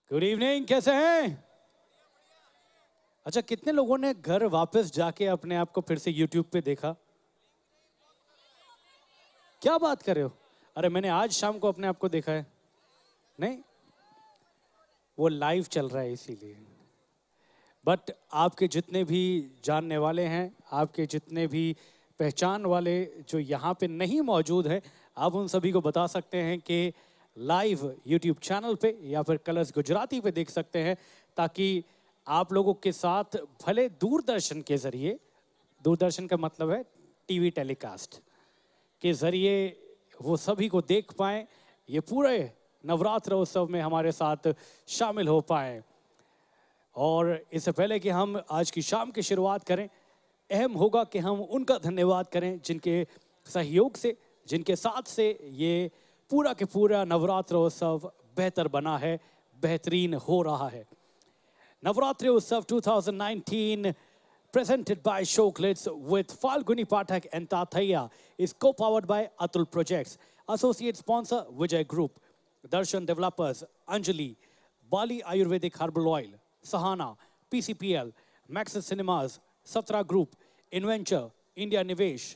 Good evening, कैसे हैं? अच्छा, कितने लोगों ने घर वापस जाके अपने आप को फिर से यूट्यूब पे देखा? क्या बात कर रहे हो? अरे मैंने आज शाम को अपने आप को देखा है। नहीं, वो लाइव चल रहा है इसीलिए। बट आपके जितने भी जानने वाले हैं, आपके जितने भी पहचान वाले जो यहाँ पे नहीं मौजूद है, आप उन सभी को बता सकते हैं कि लाइव यूट्यूब चैनल पे या फिर कलर्स गुजराती पे देख सकते हैं, ताकि आप लोगों के साथ भले दूरदर्शन के जरिए, दूरदर्शन का मतलब है टीवी टेलीकास्ट के जरिए, वो सभी को देख पाएं, ये पूरे नवरात्र उत्सव में हमारे साथ शामिल हो पाएं। और इससे पहले कि हम आज की शाम की शुरुआत करें, अहम होगा कि हम उनका धन्यवाद करें जिनके सहयोग से, जिनके साथ से ये पूरा के पूरा नवरात्र उत्सव बेहतर बना है, बेहतरीन हो रहा है। Navratri Utsav 2019, presented by Shoklits with Falguni Pathak and Tathaiya, is co-powered by Atul Projects. Associate sponsor Vijay Group. Darshan Developers Anjali, Bali Ayurvedic Herbal Oil, Sahana, PCPL, Maxis Cinemas, Satra Group, Inventure, India Nivesh.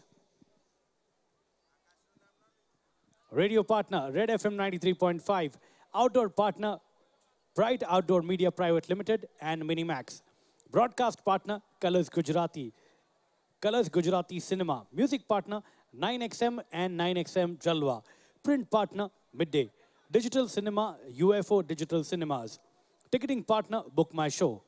Radio partner Red FM 93.5. Outdoor partner Bright Outdoor Media Private Limited and Minimax. Broadcast partner Colors Gujarati. Colors Gujarati Cinema. Music partner 9XM and 9XM Jalwa. Print partner Midday. Digital Cinema UFO Digital Cinemas. Ticketing partner Book My Show.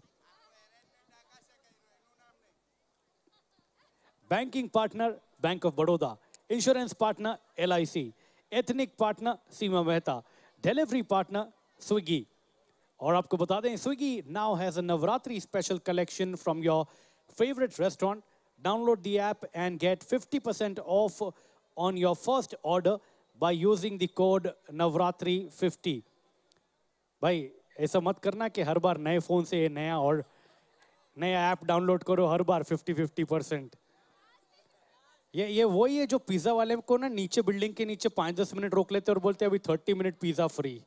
Banking partner Bank of Baroda. Insurance partner LIC. Ethnic partner Seema Mehta. Delivery partner Swiggy. और आपको बता दें, Swiggy now has a Navratri special collection from your favorite restaurant. Download the app and get 50% off on your first order by using the code Navratri50. भाई ऐसा मत करना कि हर बार नए फोन से नया ऐप डाउनलोड करो, हर बार 50-50%। ये वही है जो पिज्जा वाले को ना नीचे बिल्डिंग के नीचे 5-10 मिनट रोक लेते और बोलते हैं अभी 30 minute pizza free.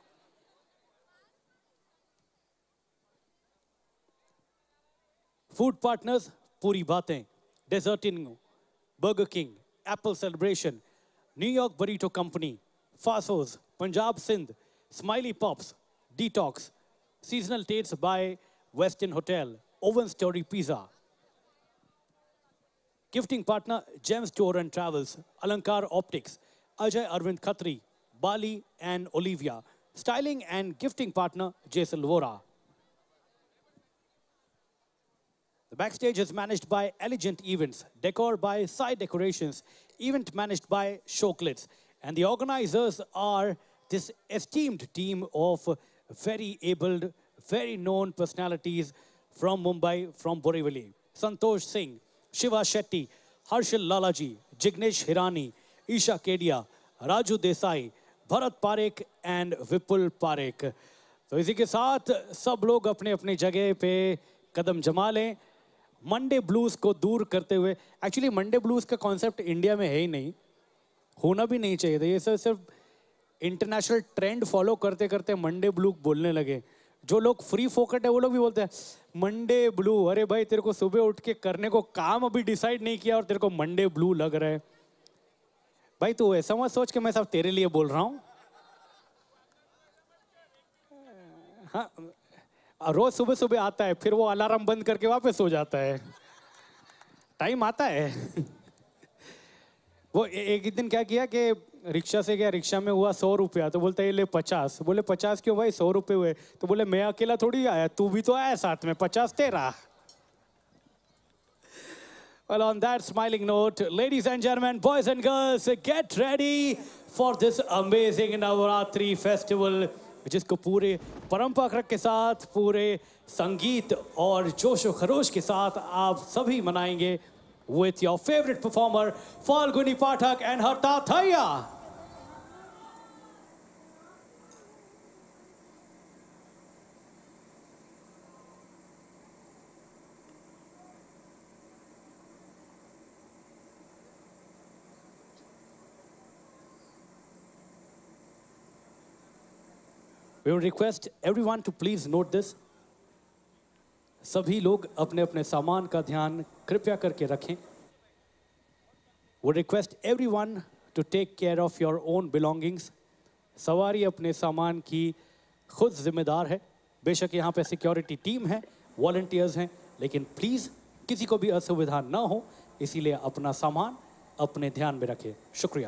Food partners, Puri Batein, Desertino, Burger King, Apple Celebration, New York Burrito Company, Fasos, Punjab Sindh, Smiley Pops, Detox, Seasonal Tates by Westin Hotel, Oven Story Pizza. Gifting partner, Gems Tour and Travels, Alankar Optics, Ajay Arvind Khatri, Bali and Olivia. Styling and gifting partner, Jason Vora. The backstage is managed by Elegant Events, decor by Side Decorations, event managed by Shoklits. And the organizers are this esteemed team of very abled, very known personalities from Mumbai, from Borivali. Santosh Singh, Shiva Shetty, Harshal Lalaji, Jignesh Hirani, Isha Kedia, Raju Desai, Bharat Parekh and Vipul Parekh. तो इसी के साथ सब लोग अपने अपने जगह पे कदम जमा लें। मंडे ब्लूज को दूर करते हुए, एक्चुअली मंडे ब्लूज का कॉन्सेप्ट इंडिया में है ही नहीं, होना भी नहीं चाहिए था। ये सिर्फ इंटरनेशनल ट्रेंड फॉलो करते करते मंडे ब्लू बोलने लगे। जो लोग फ्री फोकट है वो लोग भी बोलते हैं मंडे ब्लू। अरे भाई, तेरे को सुबह उठ के करने को काम अभी डिसाइड नहीं किया और तेरे को मंडे ब्लू लग रहा है। भाई तू ऐसा मत सोच के मैं सब तेरे लिए बोल रहा हूँ। हाँ, रोज सुबह सुबह आता है, फिर वो अलार्म बंद करके वापस सो जाता है। टाइम आता है। वो एक दिन क्या किया कि रिक्शा से गया, रिक्शा में हुआ 100 रुपया, तो बोलता है ये ले 50। बोले 50 क्यों भाई, 100 रुपये हुए। तो बोले मैं अकेला थोड़ी आया, तू भी तो आया साथ में, 50 तेरा। Well, on that smiling note, ladies and gentlemen, boys and girls, get ready for this amazing Navaratri festival, जिसको पूरे परंपरा के साथ, पूरे संगीत और जोश खरोश के साथ आप सभी मनाएंगे with your favorite performer, Falguni Pathak and her Tathaiya. We would request everyone to please note this. सभी लोग अपने अपने सामान का ध्यान कृपया करके रखें. Would request everyone to take care of your own belongings. सवारी अपने सामान की खुद जिम्मेदार है. बेशक यहाँ पे सिक्योरिटी टीम है, वॉलंटियर्स हैं, लेकिन प्लीज किसी को भी असुविधा ना हो, इसीलिए अपना सामान अपने ध्यान में रखें. शुक्रिया.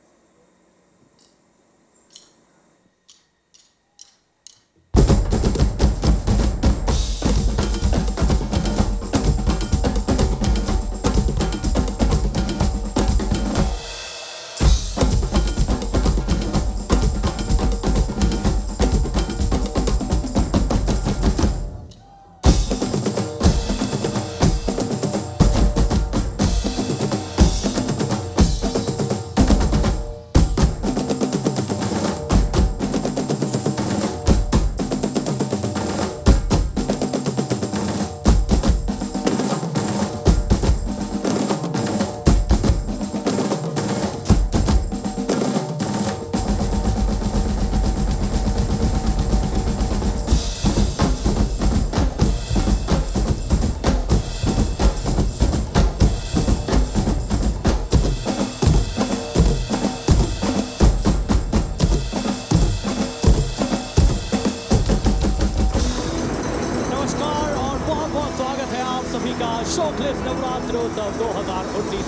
शौकलेस नवरात्रोत्सव 2019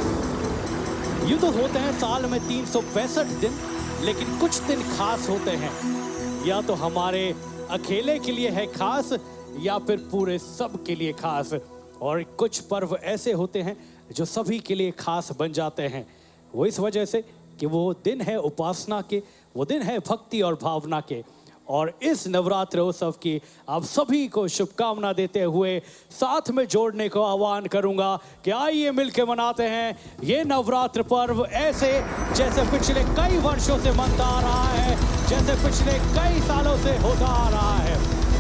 में यूं तो होते हैं साल में 365 दिन, लेकिन कुछ दिन खास होते हैं. या तो हमारे अकेले के लिए है खास, या फिर पूरे सब के लिए खास. और कुछ पर्व ऐसे होते हैं जो सभी के लिए खास बन जाते हैं. वो इस वजह से कि वो दिन है उपासना के, वो दिन है भक्ति और भावना के. और इस नवरात्र उत्सव की आप सभी को शुभकामना देते हुए साथ में जोड़ने को आह्वान करूंगा कि आइए मिलकर मनाते हैं ये नवरात्र पर्व ऐसे जैसे पिछले कई वर्षों से मनता आ रहा है, जैसे पिछले कई सालों से होता आ रहा है.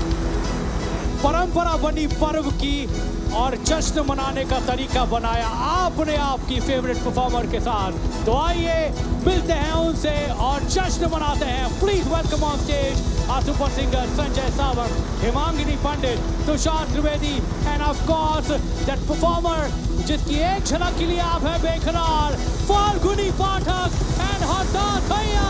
परंपरा बनी पर्व की और जश्न मनाने का तरीका बनाया आपने आपकी फेवरेट परफॉर्मर के साथ. तो आइए मिलते हैं उनसे और जश्न मनाते हैं. Please welcome on stage our super singer Sanjay Sawant, Hemangini Pandit, Tushar Trivedi, and of course that performer जिसकी एक झलक के लिए आप है बेकरार, फाल्गुनी पाठक and हरदास भैया.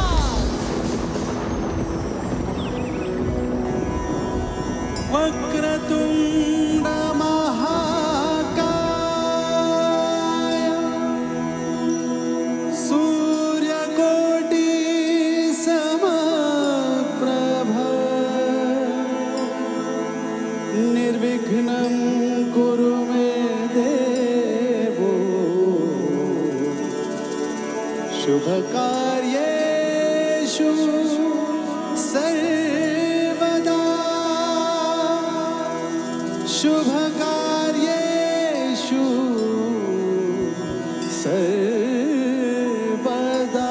वक्रतुंड महाकाय सूर्यकोटि समप्रभ निर्विघ्नं कुरु मे देवो शुभकार्येषु सर्वदा शुभकार्येषु सर्वदा.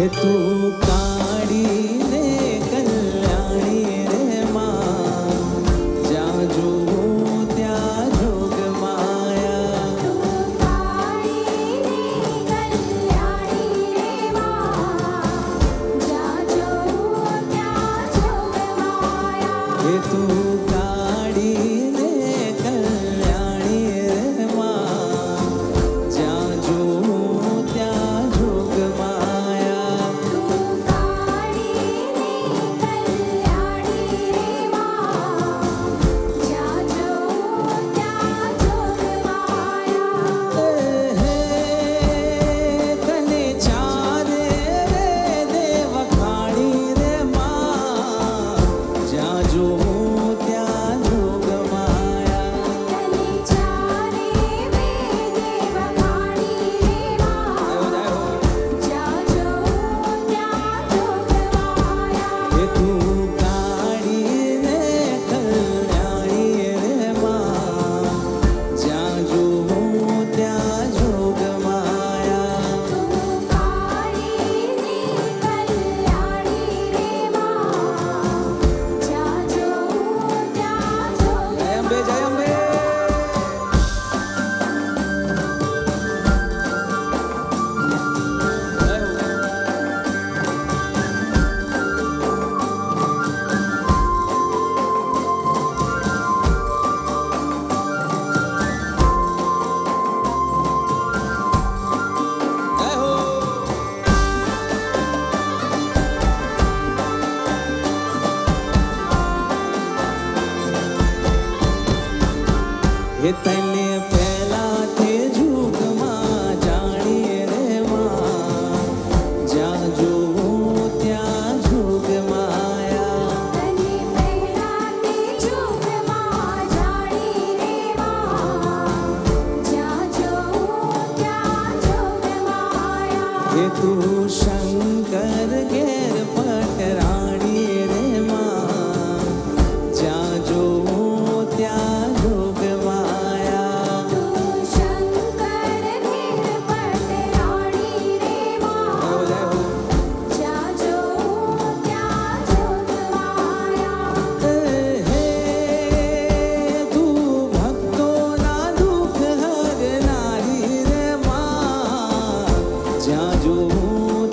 हे तू काड़ी ने कल्याणी रे मां जाजू त्या जोग माया हे तू काड़ी ने कल्याणी रे मां जाजू त्या जोग माया कने चारे रे देव खाड़ी रे मां जाजू त्या जोग माया हे तू काड़ी ने कल्याणी रे मां जाजू त्या जोग माया जय अम्बे जय अम्बे जय हो हे तने पहला थे झूठ मां जानी रे मां जाजू त्या झूठ माया हे तू शंकर घेर पटराणी रे मां जाजू त्या जोग माया हे तू भक्तो ना दुख हरनारी रे मां जाजू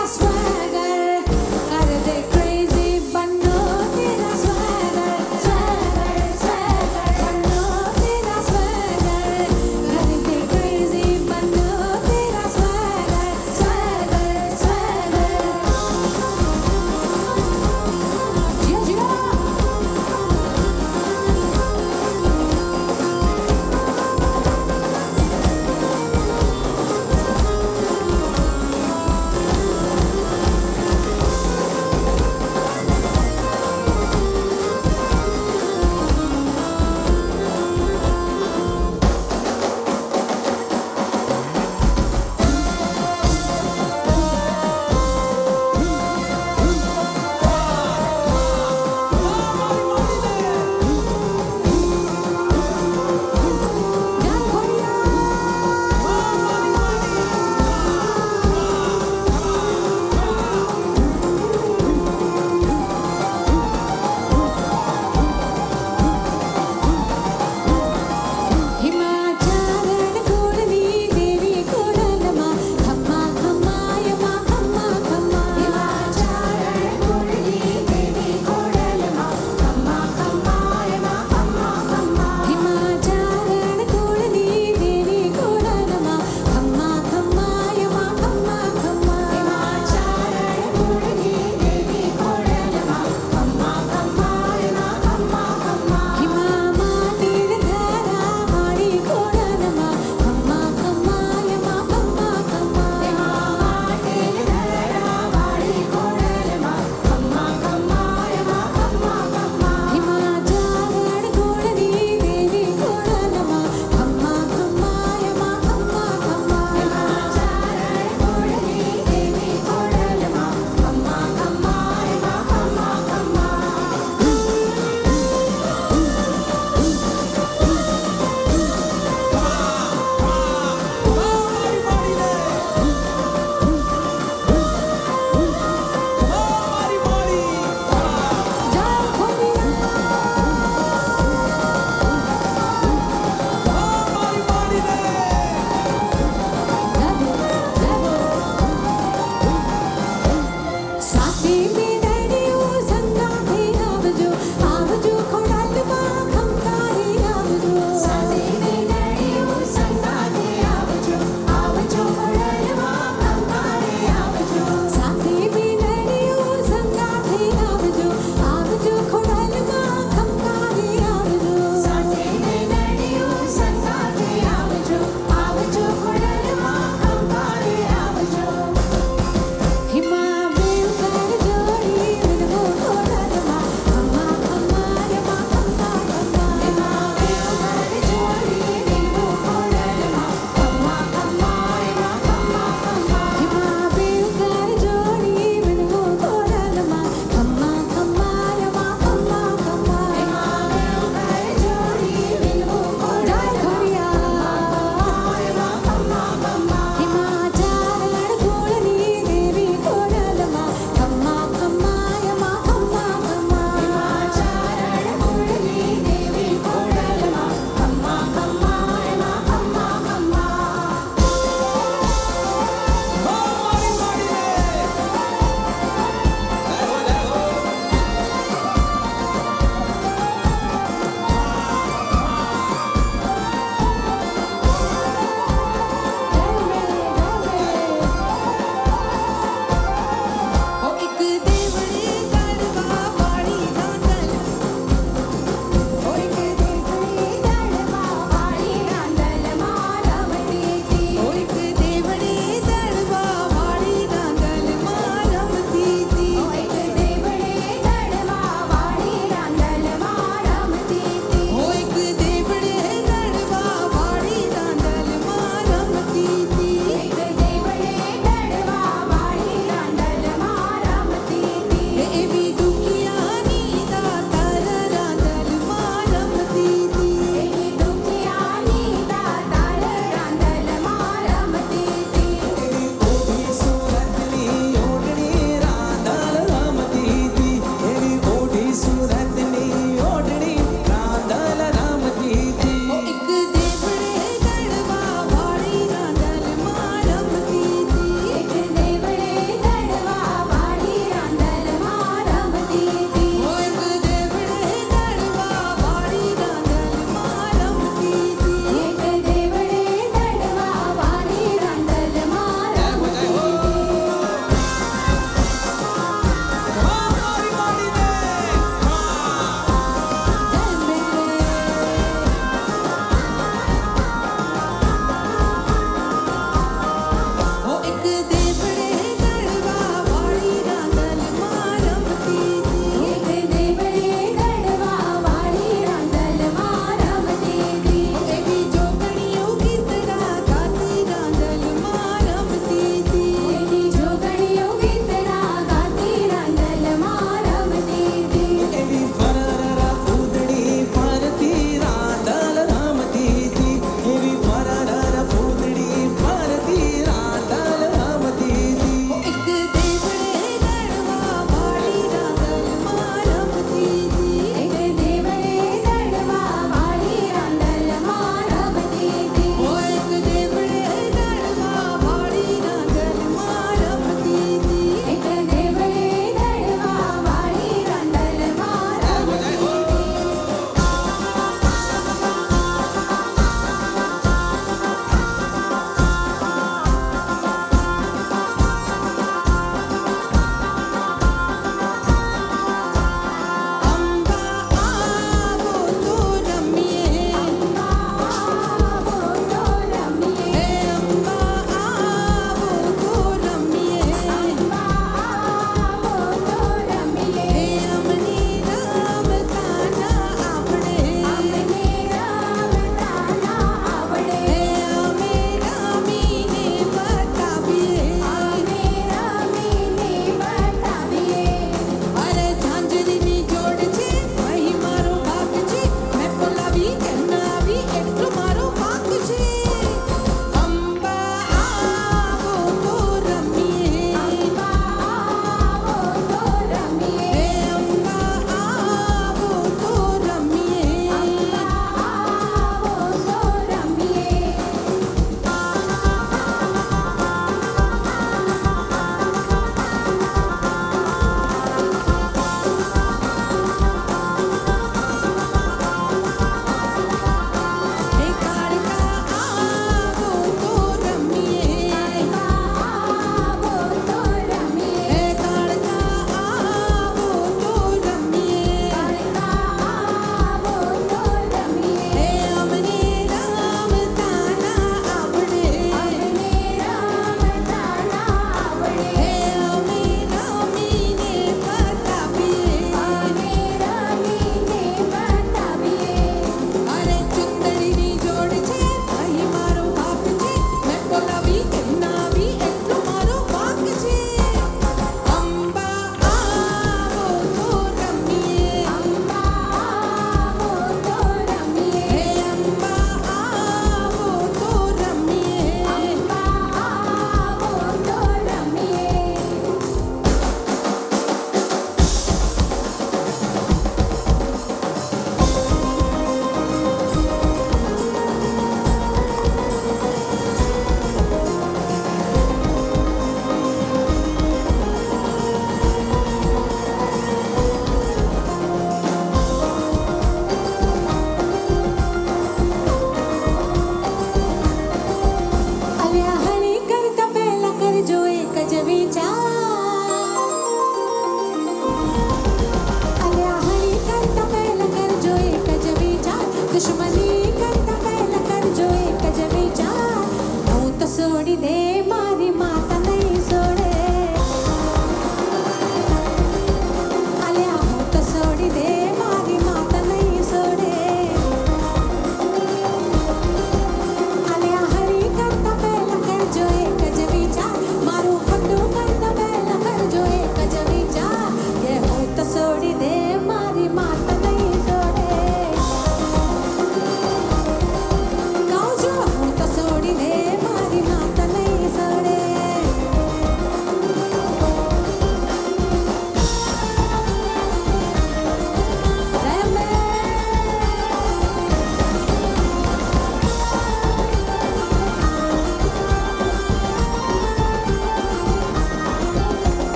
तेरा swagger, कर दे crazy बन्नो तेरा swagger, swagger, swagger, बन्नो तेरा swagger, कर दे crazy बन्नो तेरा swagger, swagger, swagger. जिया जिया.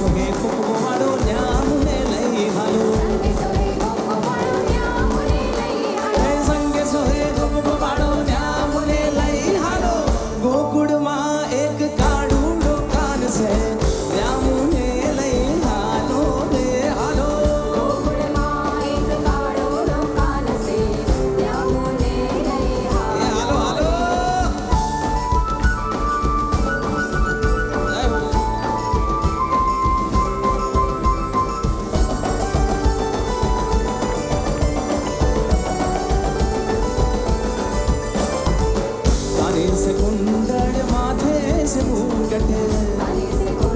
सोहे कुकुवाड़ो न्यामुने लई हालो संगे सोहे कुकुवाड़ो न्यामुने लई हालो संगे सोहे कुकुवाड़ो न्यामुने लई हालो गोकुड़ मां एक काड़ूड़ो कान से न्यामुने लई हालो ले हालो गोकुड़ मां एक काड़ोड़ो कान से न्यामुने लई हालो हालो काने से कुंडल माथे से मुकुट काने से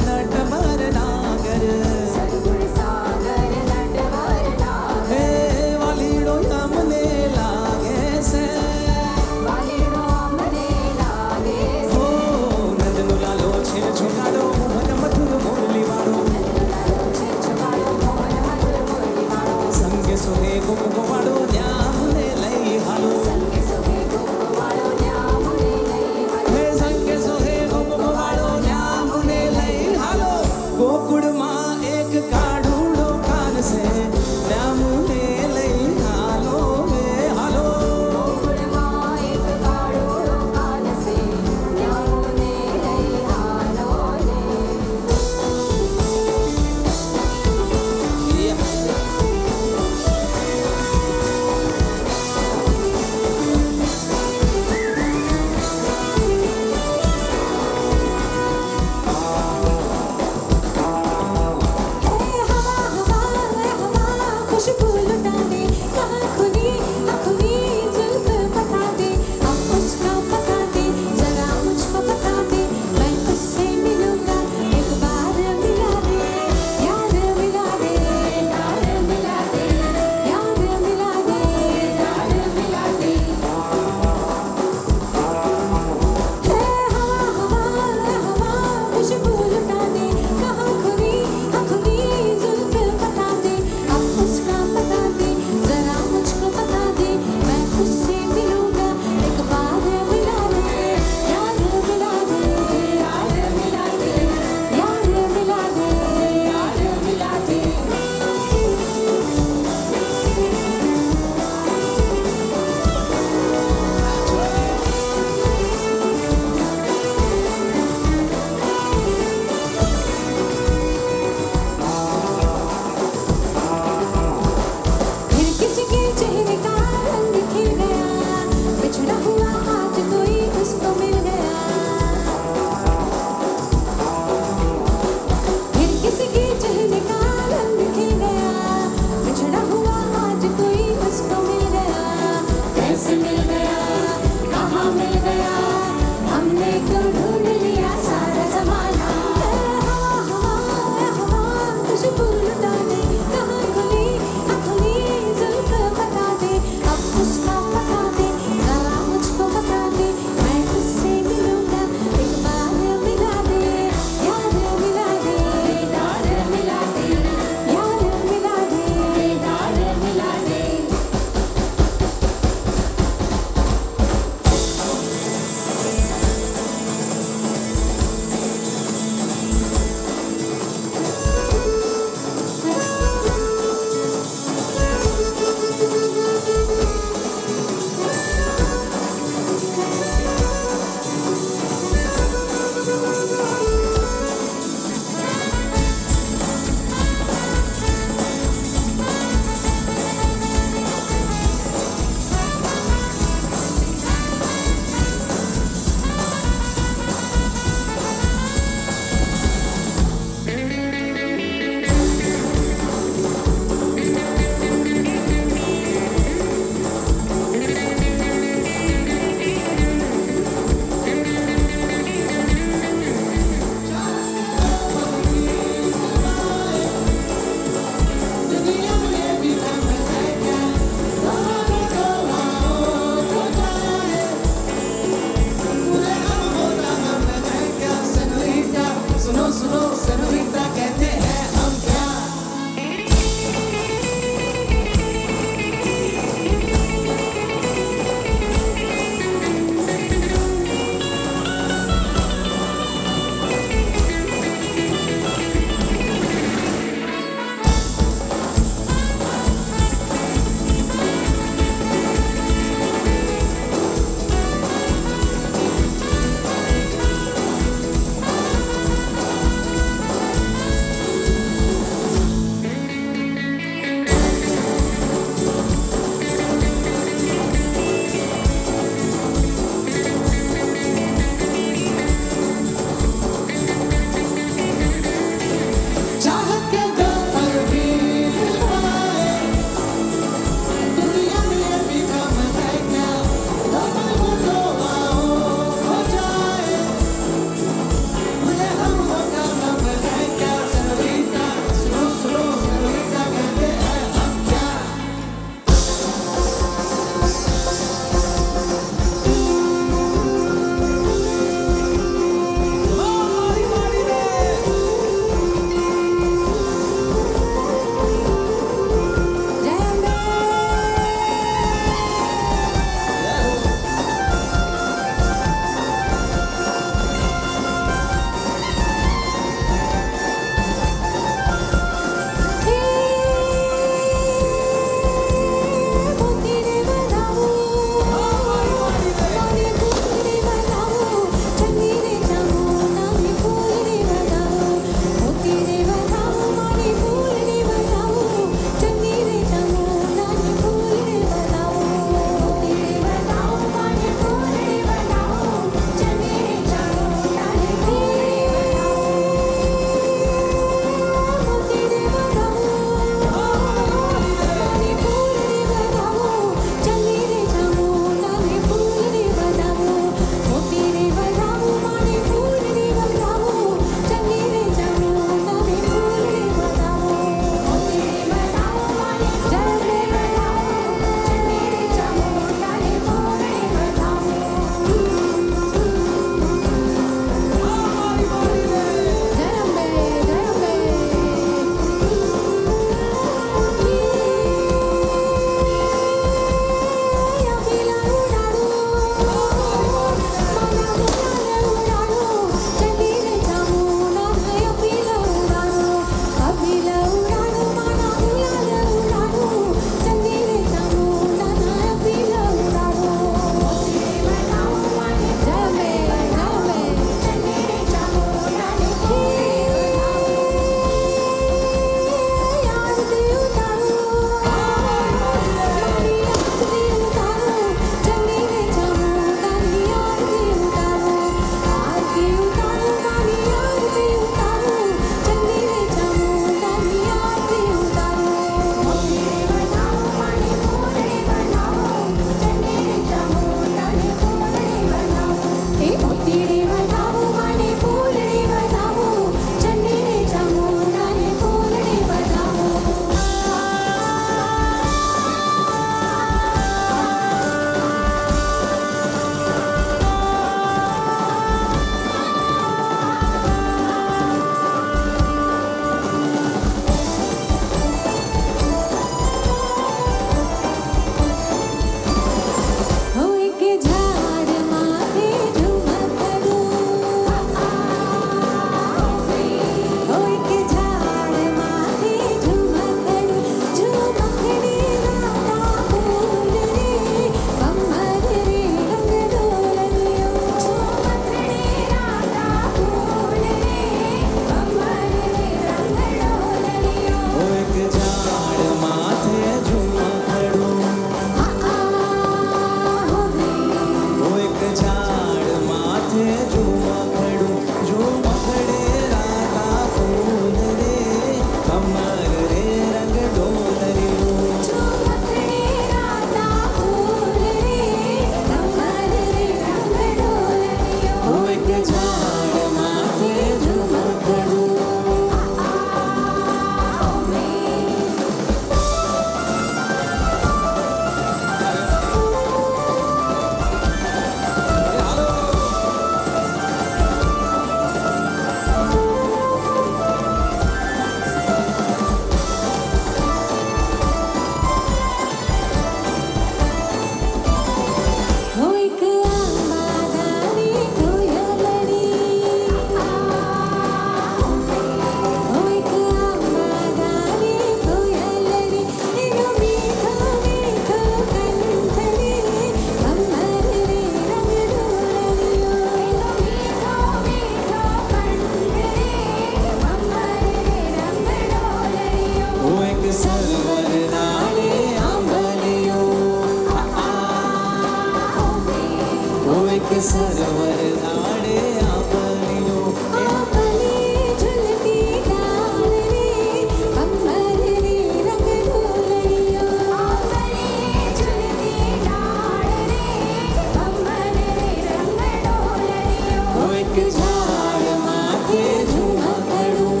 सरवर लाडे आपलियो आपली झुलती डाळ रे अंबर रे रंग ढोलरियो आपली झुलती डाळ रे अंबर रे रंग ढोलरियो ओ एक झाड़ माथे झुमकड़ू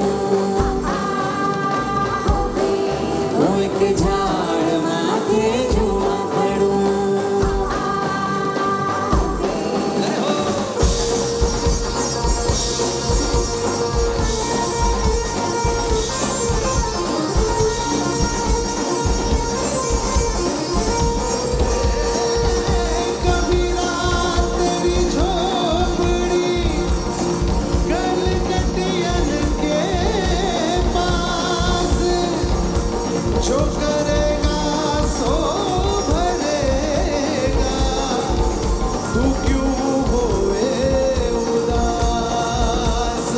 ओ एक झाड़ माथे झुमकड़ू कभी रात तेरी झोपड़ी कलकतियन के पास जो करेगा सो भरेगा तू क्यों होए उदास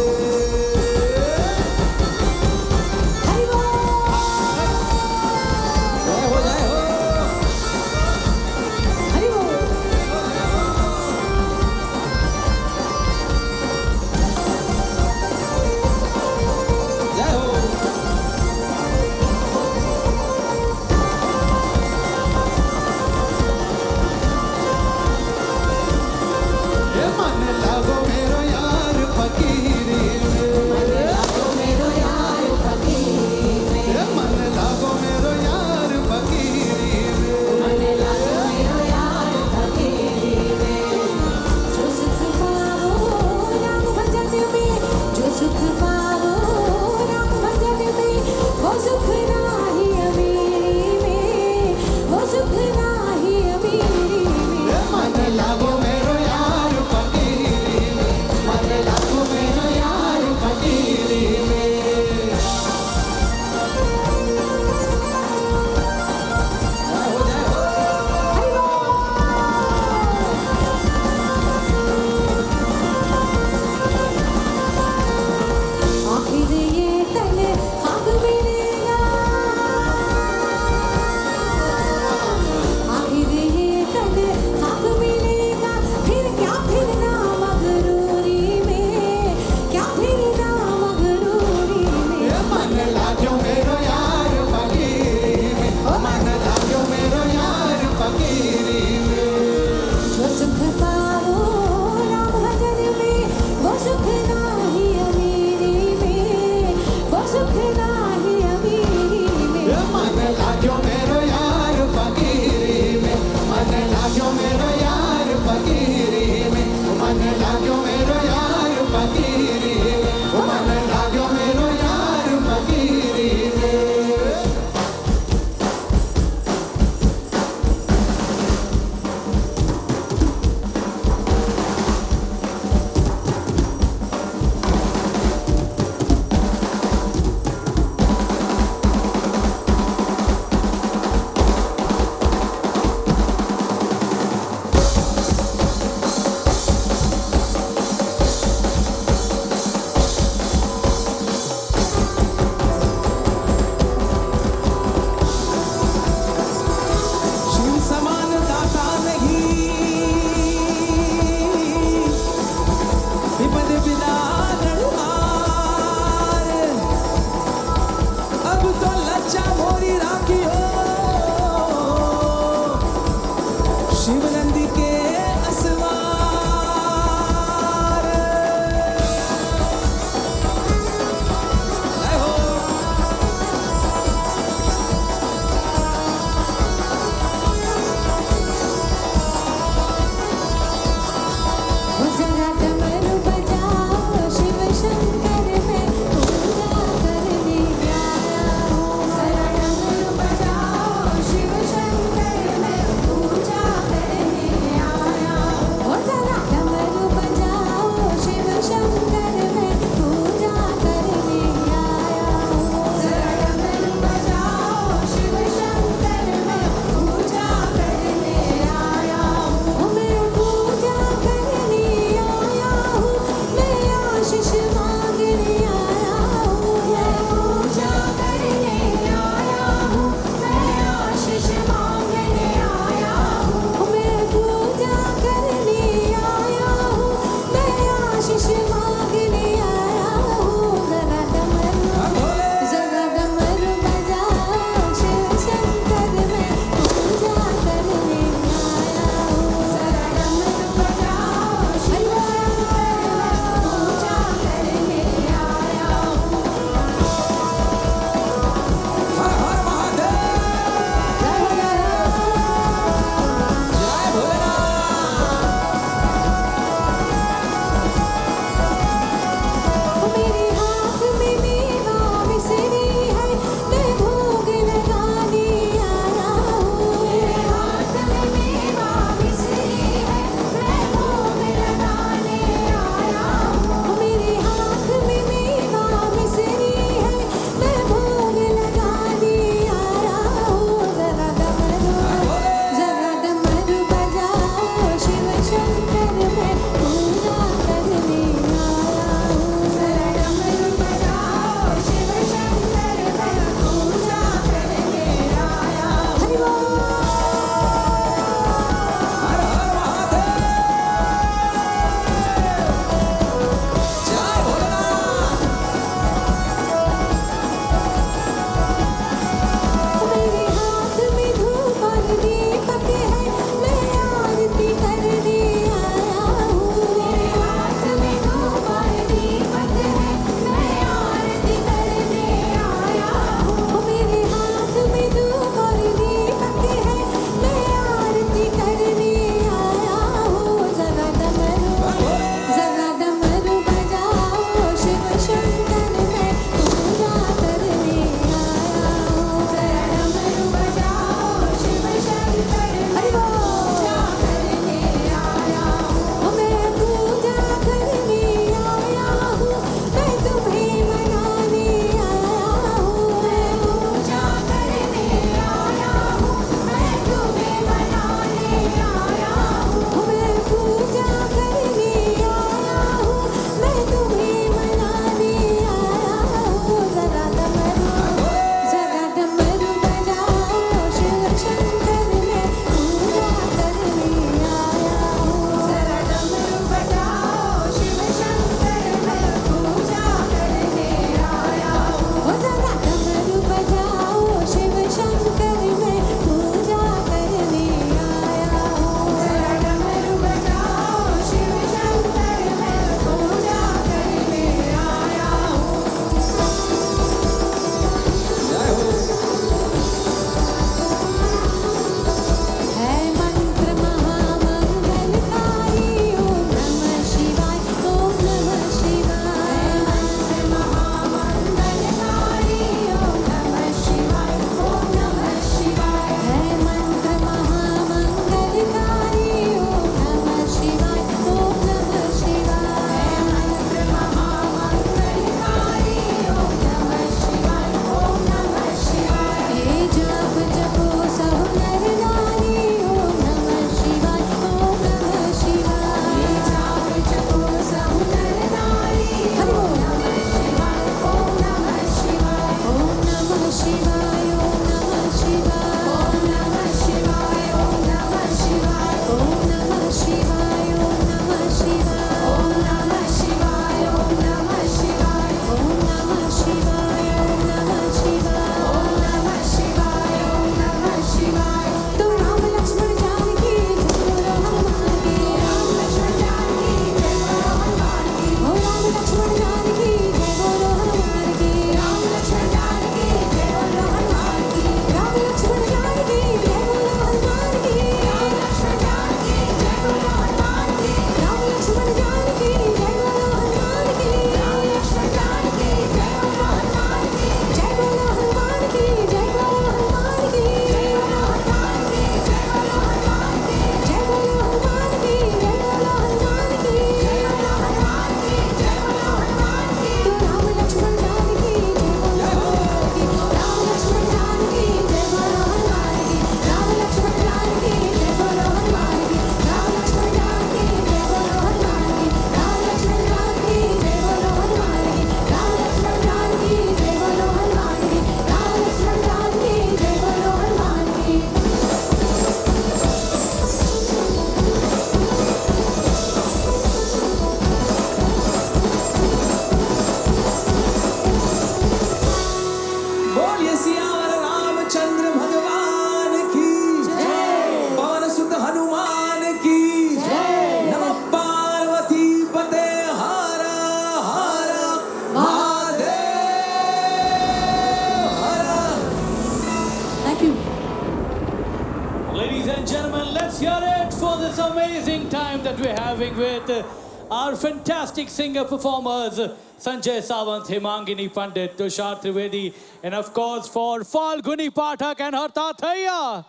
जय हो जय हो हरि बोल जय हो Thank you. Ladies and gentlemen, let's hear it for this amazing time that we're having with our fantastic singer performers, Sanjay Sawant, Hemangini Pandit, Tushar Trivedi, and of course for Falguni Pathak and Harta Thaiya.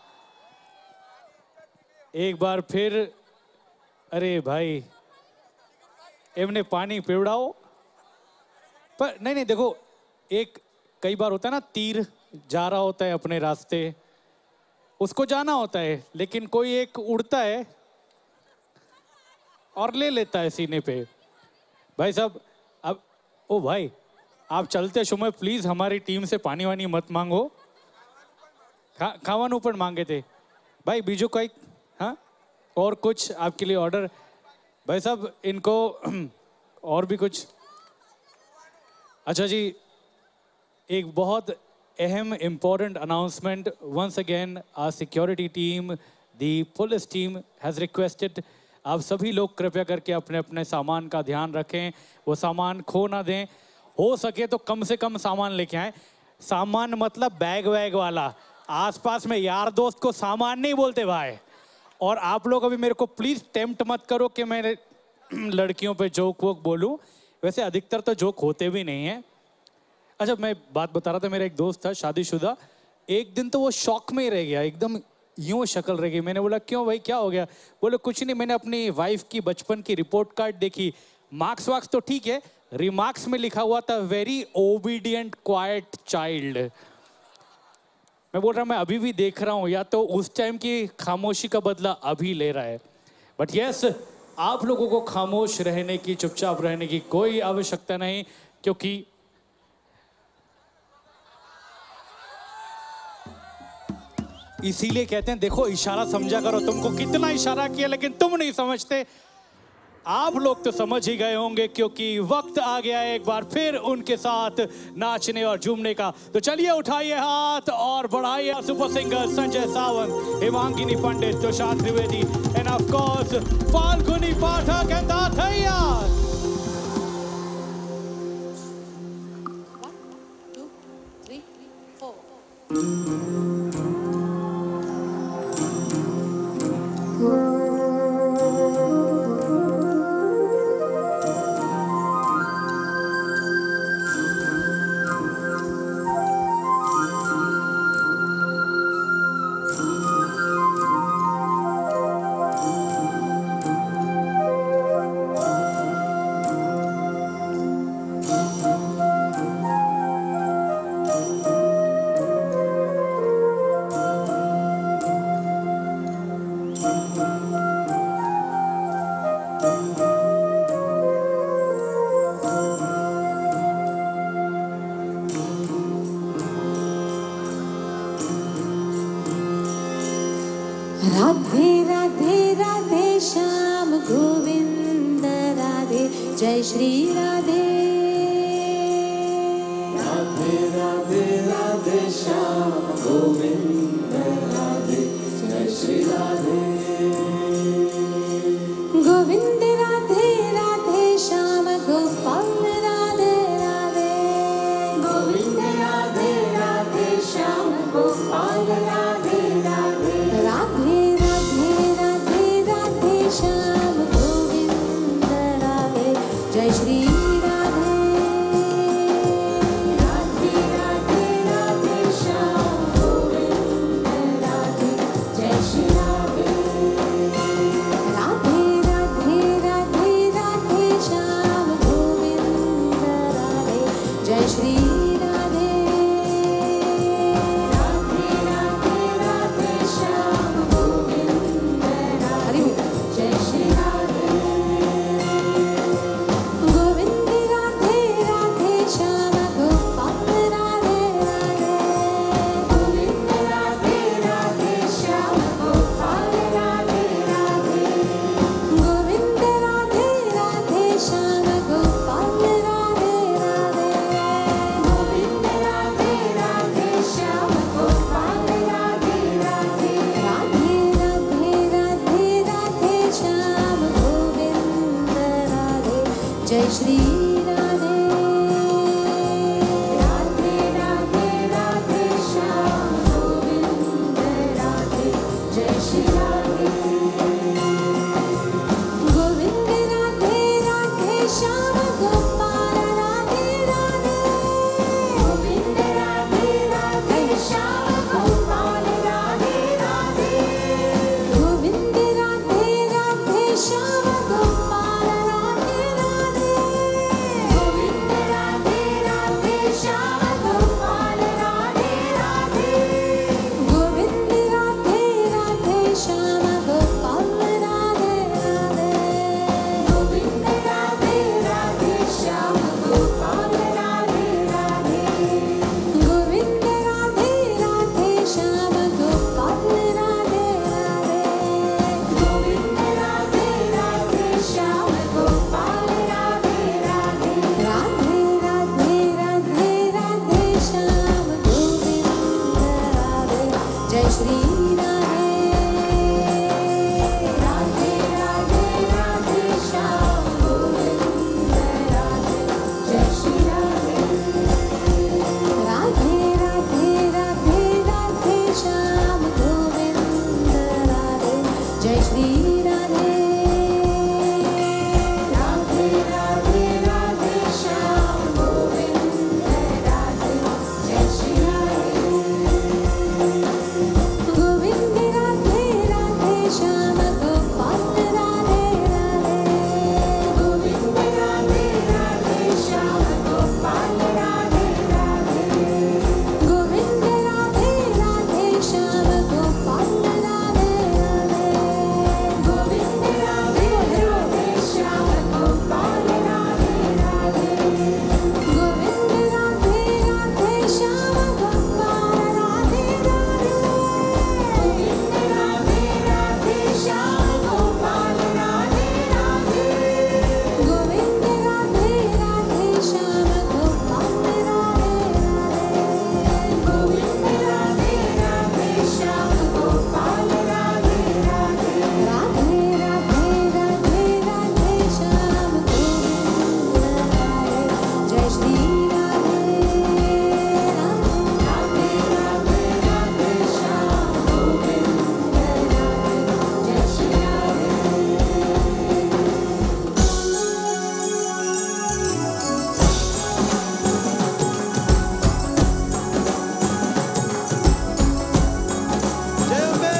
एक बार फिर अरे भाई एमने पानी पिवड़ाओ पर नहीं देखो एक कई बार होता है ना तीर जा रहा होता है अपने रास्ते उसको जाना होता है लेकिन कोई एक उड़ता है और ले लेता है सीने पे भाई साहब अब ओ भाई आप चलते समय प्लीज हमारी टीम से पानी वानी मत मांगो खावानू पण मांगे थे भाई बीजू कई हाँ और कुछ आपके लिए ऑर्डर भाई साहब इनको और भी कुछ अच्छा जी एक बहुत अहम important announcement once again our security team the police team has requested आप सभी लोग कृपया करके अपने अपने सामान का ध्यान रखें वो सामान खो ना दें हो सके तो कम से कम सामान लेके आएं सामान मतलब बैग वैग वाला आसपास में यार दोस्त को सामान नहीं बोलते भाई और आप लोग अभी मेरे को प्लीज टेम्प्ट मत करो कि मैं लड़कियों पे जोक वोक बोलूं वैसे अधिकतर तो जोक होते भी नहीं है अच्छा मैं बात बता रहा था मेरा एक दोस्त था शादीशुदा एक दिन तो वो शॉक में ही रह गया एकदम यूं शक्ल रह गई मैंने बोला क्यों भाई क्या हो गया बोले कुछ नहीं मैंने अपनी वाइफ की बचपन की रिपोर्ट कार्ड देखी मार्क्स वार्क्स तो ठीक है रिमार्क्स में लिखा हुआ था वेरी ओबीडियंट क्वाइट चाइल्ड मैं बोल रहा मैं अभी भी देख रहा हूँ या तो उस टाइम की खामोशी का बदला अभी ले रहा है बट यस आप लोगों को खामोश रहने की चुपचाप रहने की कोई आवश्यकता नहीं क्योंकि इसीलिए कहते हैं देखो इशारा समझा करो तुमको कितना इशारा किया लेकिन तुम नहीं समझते आप लोग तो समझ ही गए होंगे क्योंकि वक्त आ गया है एक बार फिर उनके साथ नाचने और झूमने का तो चलिए उठाइए हाथ और बढ़ाइए super singer Sanjay Sawant Hemangini Pandit Tushar Trivedi and of course Falguni Pathak and दाथैया 1, 2, 3, 4. राधे राधे राधे श्याम गोविंद राधे जय श्री राधे राधे राधे राधे श्याम गोविंद राधे जय श्री राधे गोविंद राधे राधे श्याम गोपाल राधे राधे गोविंद राधे राधे श्याम गोपाल राधे राधे राधे राधे राधे राधे श्याम गोविंद राधे जय श्री राधे राधे राधे राधे श्याम गोविंद राधे जय श्री राधे राधे राधे राधे राधे श्याम गोविंद राधे जय श्री राधे राधे राधे जय श्री राधे राधे राधे राधे श्याम गोविंद राधे जय श्री राधे राधे राधे राधे राधे श्याम गोविंद राधे जय श्री राधे राधे राधे राधे श्याम गोविंद राधे जय श्री राधे गोविंद राधे राधे श्याम गोपाल राधे राधे गोविंद राधे राधे श्याम गोपाल राधे राधे गोविंद राधे राधे श्याम गोपाल राधे राधे गोविंद राधे राधे श्याम गोपाल राधे राधे गोविंद राधे राधे श्याम गोपाल राधे राधे गोविंद राधे राधे श्याम गोपाल राधे राधे गोविंद राधे राधे श्याम गोपाल राधे राधे गोविंद राधे राधे श्याम गोपाल राधे राधे राधे राधे राधे राधे श्याम गोविंद राधे जय श्री राधे राधे राधे राधे श्याम गोविंद राधे जय श्री राधे जय अम्बे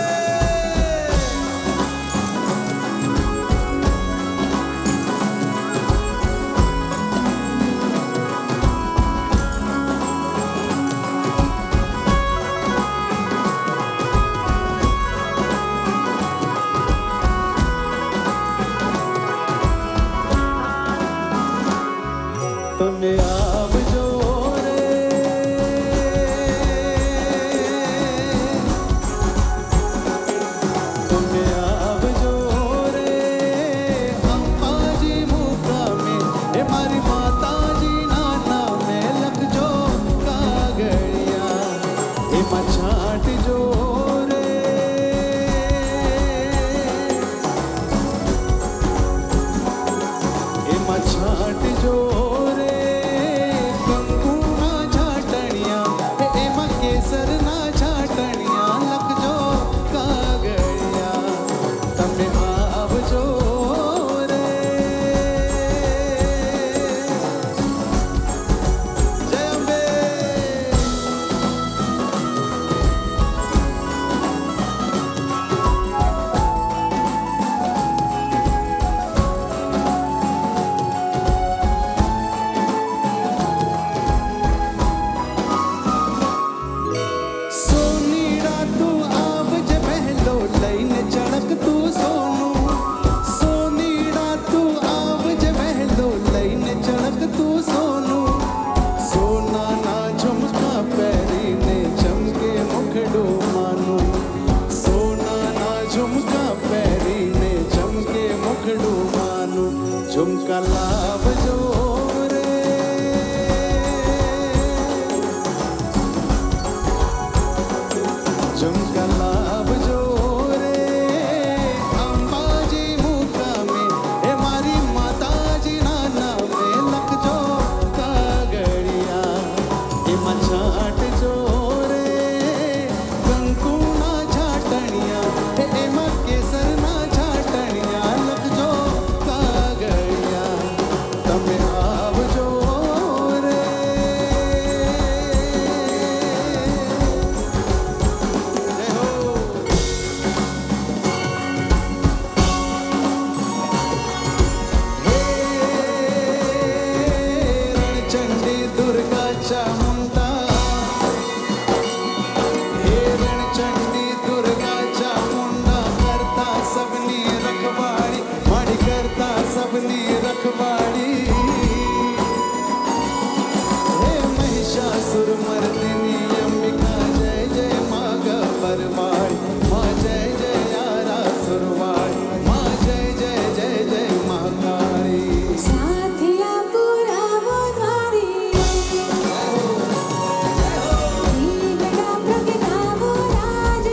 तुम्हें आप जो रे तुम्हें आप जो रे अम्मा जी मुका में हे मारी माता जी नाना में लग जो कागड़िया हे मछाट जो रे हे मछाट जो रे कंकु ना झाटणिया हे एमा केसर ना झाटणिया लग जो कागड़िया तमे आवजो रे जय अम्बे सोनीड़ा तू आवज महलो लईने चढ़क तू सोनू सोनीड़ा तू आवज महलो लईने चढ़क तू सोनू सोना ना झुमका पैरी ने चमके मुखड़ो मानू सोना ना झुमका पैरी ने चमके मुखड़ो मानू झुमका लाभ जो रे झुमका लाभ जो रे अम्बा जी मुका में हे मारी माता जी नाना में लग जो कागड़िया हे मछाट जो रे कंकु ना झाटणिया हे एमा केसर ना झाटणिया लग जो कागड़िया तमे आवजो रे जय हो रणचंडी दुर्गा चामुंडा हे रणचंडी दुर्गा चामुंडा करता सबनी रखवाड़ी माड़ी करता सबनी रखवाड़ी हे महिषासुर मर्दिनी अंबिका जय जय माँ गबरवाड़ी माँ जय जय यारा सुरवाड़ी माँ जय जय जय जय महाकाली साथिया पूरा वो द्वारी दीन का प्रगटा वो राज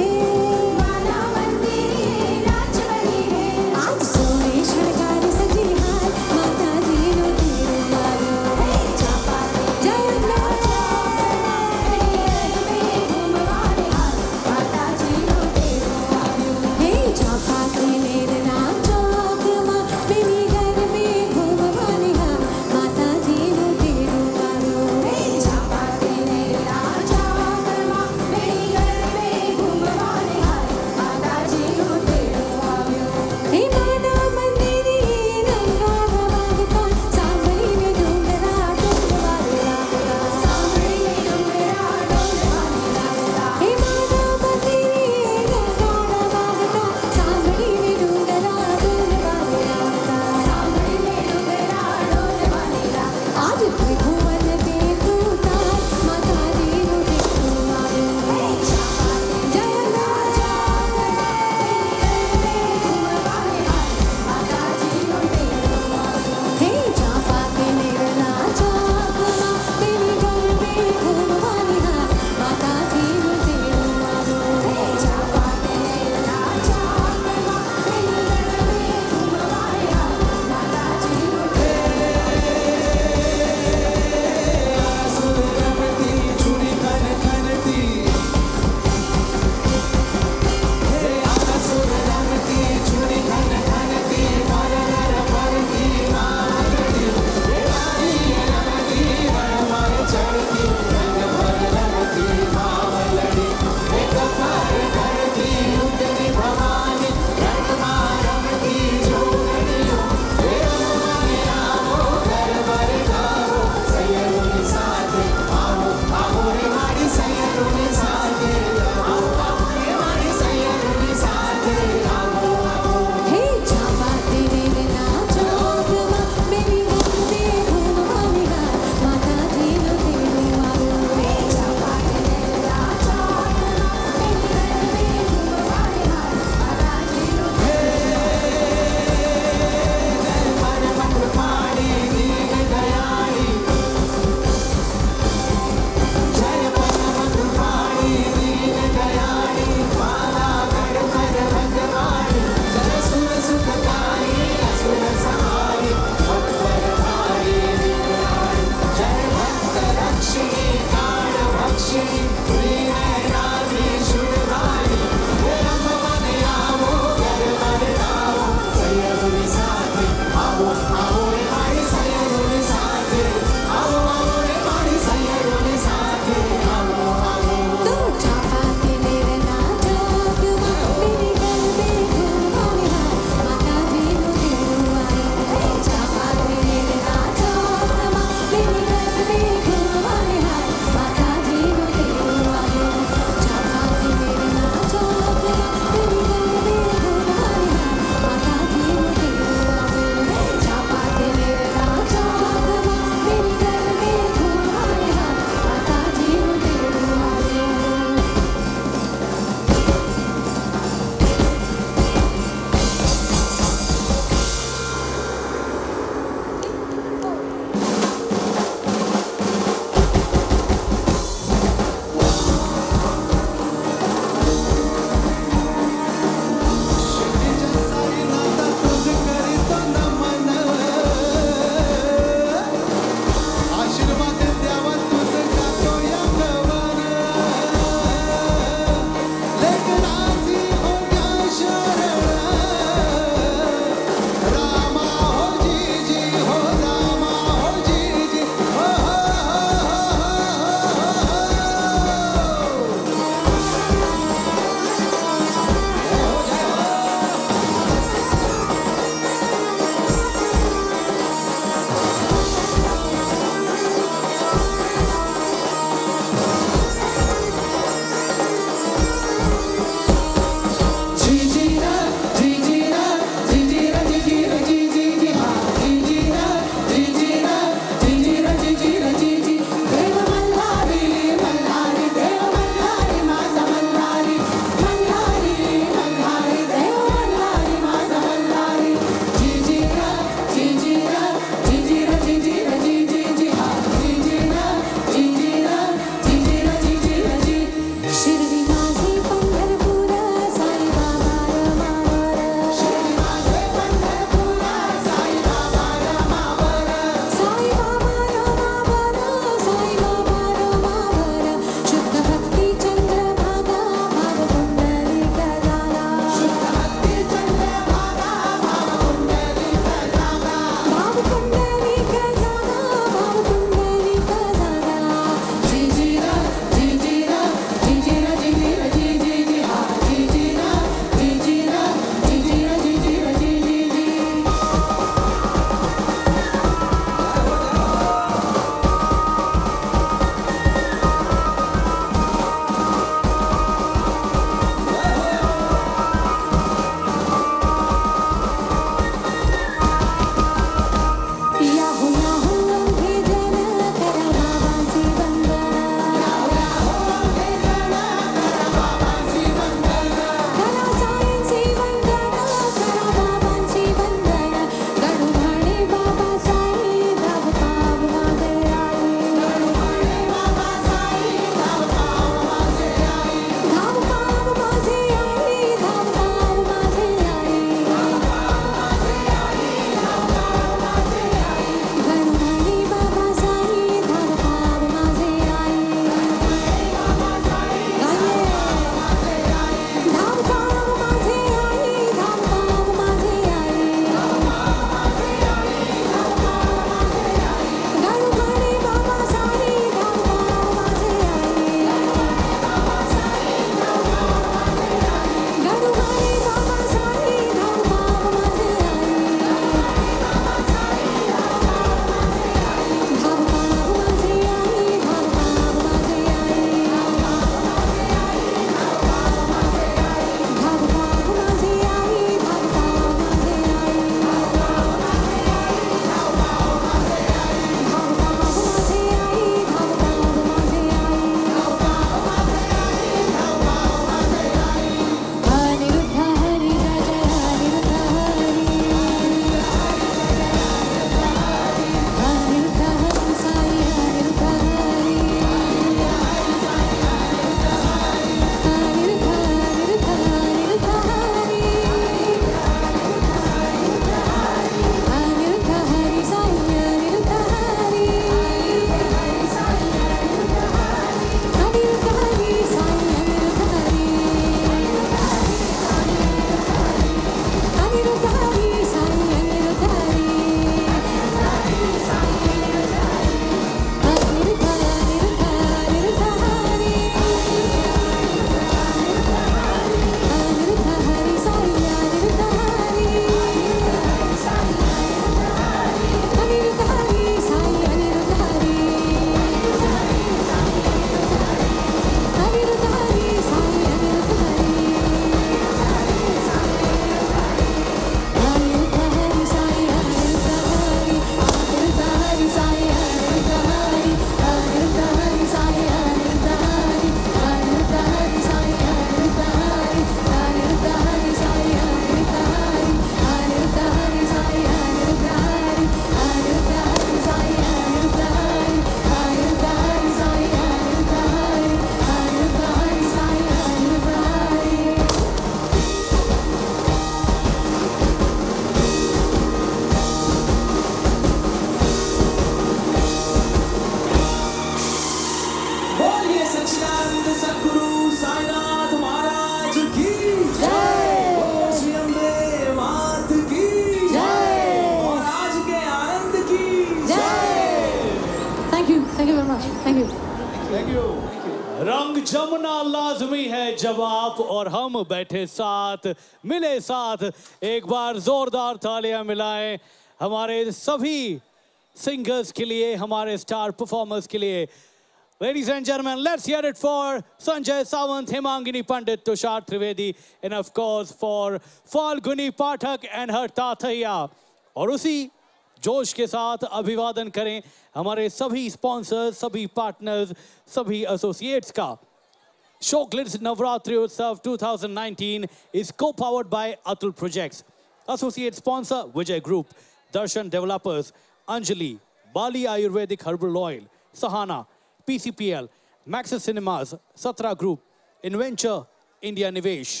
much. Thank you. रंग जमना लाजमी है जब आप और हम बैठे साथ, मिले साथ। एक बार जोरदार तालियां मिलाएं हमारे सभी सिंगर्स के लिए, हमारे स्टार परफॉर्मर्स के लिए। Ladies and gentlemen, let's hear it for Sanjay Sawant, Hemangini Pandit, Tushar Trivedi, and of course for Falguni Pathak and her Tathaiya. और उसी जोश के साथ अभिवादन करें हमारे सभी स्पॉन्सर्स, सभी पार्टनर्स, सभी एसोसिएट्स का। Showglitz Navratri Utsav 2019 is co-powered by Atul Projects. Associate sponsor Vijay Group, Darshan Developers, Anjali, Bali Ayurvedic Herbal Oil, Sahana, PCPL, Maxis Cinemas, Satra Group, Inventure, India Nivesh.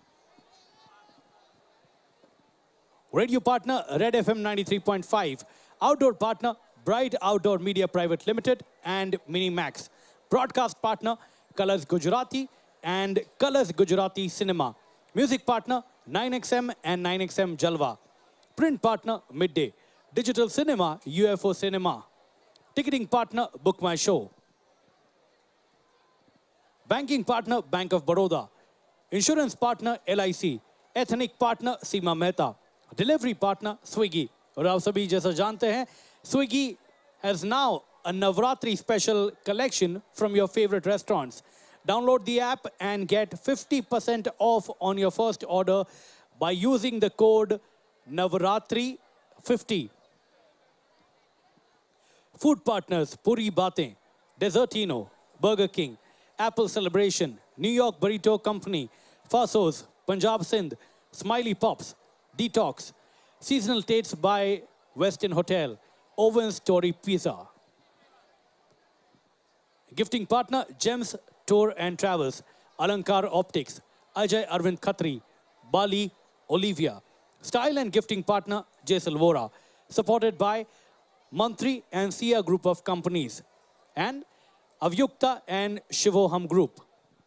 Radio partner Red FM 93.5. Outdoor partner Bright Outdoor Media Private Limited and Minimax. Broadcast partner Colors Gujarati and Colors Gujarati Cinema. Music partner 9XM and 9XM Jalwa. Print partner Midday. Digital Cinema UFO Cinema. Ticketing partner Book My Show. Banking partner Bank of Baroda. Insurance partner LIC. Ethnic partner Seema Mehta. Delivery partner Swiggy. और आप सभी जैसा जानते हैं, Swiggy has now a Navratri special collection from your favorite restaurants. Download the app and get 50% off on your first order by using the code Navratri50. Food partners Puri Baatein, Desertino, Burger King, Apple Celebration, New York Burrito Company, Fasos, Punjab Sindh, Smiley Pops, Detox, Seasonal Tates by Westin Hotel, Oven Story Pizza. Gifting partner Gems Tour and Travels, Alankar Optics, Ajay Arvind Khatri, Bali, Olivia. Style and gifting partner Jaisal Vora, supported by Mantri and Sia Group of Companies, and Avyukta and Shivoham Group.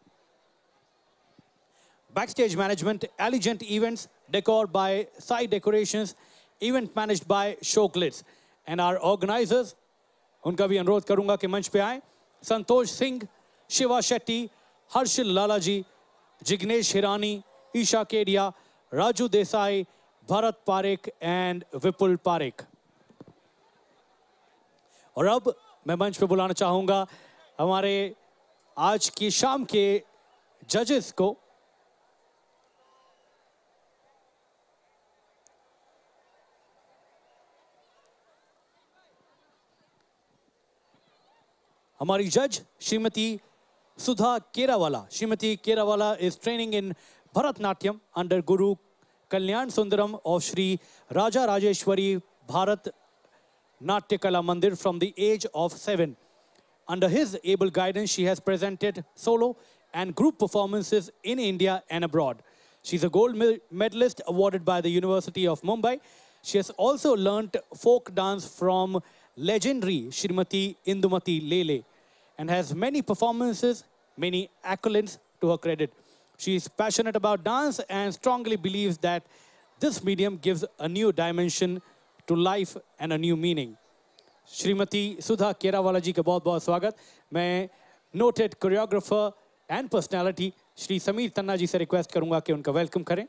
Backstage management, Allegiant Events, decor by Sai Decorations, event managed by Showglitz. And our organizers, उनका भी अनुरोध करूंगा कि मंच पे आए, Santosh Singh, Shiva Shetty, Harsil Lalaji, Jignesh Hirani, Isha Kedia, Raju Desai, Bharat Parekh and विपुल पारेख. और अब मैं मंच पे बुलाना चाहूंगा हमारे आज की शाम के जजेस को. हमारी जज श्रीमती सुधा केरावाला. Shrimati केरावाला is training in Bharatnatyam under Guru Kalyan Sundaram of Shri Raja Rajeshwari Bharat Natya Kala Mandir from the age of 7. Under his able guidance, she has presented solo and group performances in India and abroad. She's a gold medalist awarded by the University of Mumbai. She has also learnt folk dance from legendary Shrimati Indumati Lele and has many performances, many accolades to her credit. She is passionate about dance and strongly believes that this medium gives a new dimension to life and a new meaning. Shrimati सुधा केरावाला जी का बहुत बहुत स्वागत. मैं noted choreographer and personality Shri Sameer Tanna ji से request करूंगा कि उनका welcome करें.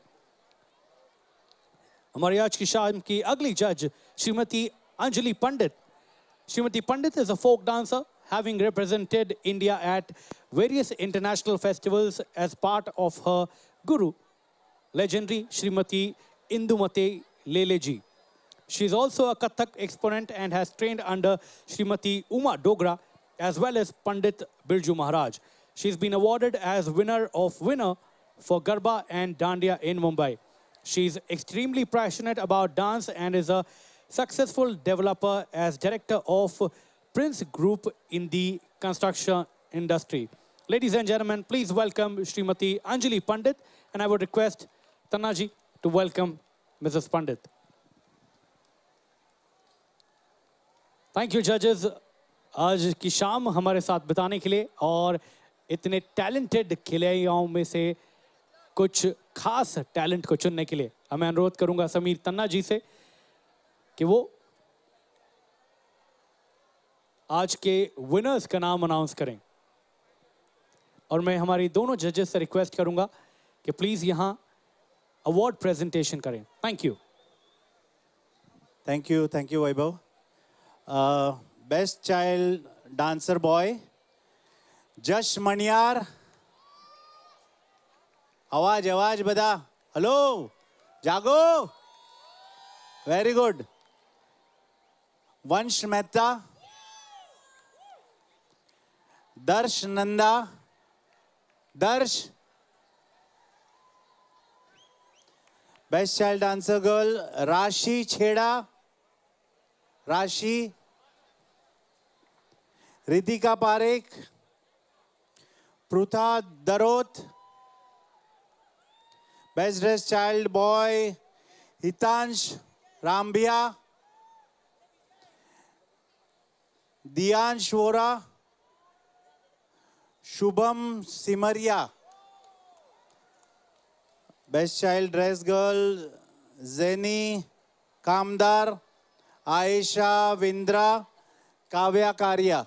हमारी आज की शाम की अगली जज श्रीमती अंजलि पंडित. श्रीमती पंडित is a folk dancer having represented India at various international festivals as part of her guru, legendary Shrimati Indumate Lele ji. She is also a Kathak exponent and has trained under Shrimati Uma Dogra as well as Pandit Birju Maharaj. She's been awarded as winner for Garba and Dandiya in Mumbai. She's extremely passionate about dance and is a successful developer as director of Prince Group in the construction industry. Ladies and gentlemen, please welcome Shrimati Anjali Pandit, and I would request Tannaji to welcome Mrs. Pandit. Thank you, judges. आज की शाम हमारे साथ बिताने के लिए और इतने टैलेंटेड खिलाड़ियों में से कुछ खास टैलेंट को चुनने के लिए मैं अनुरोध करूंगा समीर तन्ना जी से कि वो आज के विनर्स का नाम अनाउंस करें। और मैं हमारी दोनों जजेस से रिक्वेस्ट करूंगा कि प्लीज यहां अवार्ड प्रेजेंटेशन करें। Thank you. Thank you, Vaibhav. Best child dancer boy, Jash Manyar. आवाज आवाज बदा। हेलो, जागो। Very good. वंश मेहता, दर्श नंदा, दर्श। Best child dancer girl Rashi Chheda, Rashi. Ritika Parekh, Pritha Darot. Best dress child boy Hitansh Rambia, Diyansh Vora, Shubham Simaria. Best child dress girl Jenny Kamdar, Ayesha Vindra, Kavya Kariya.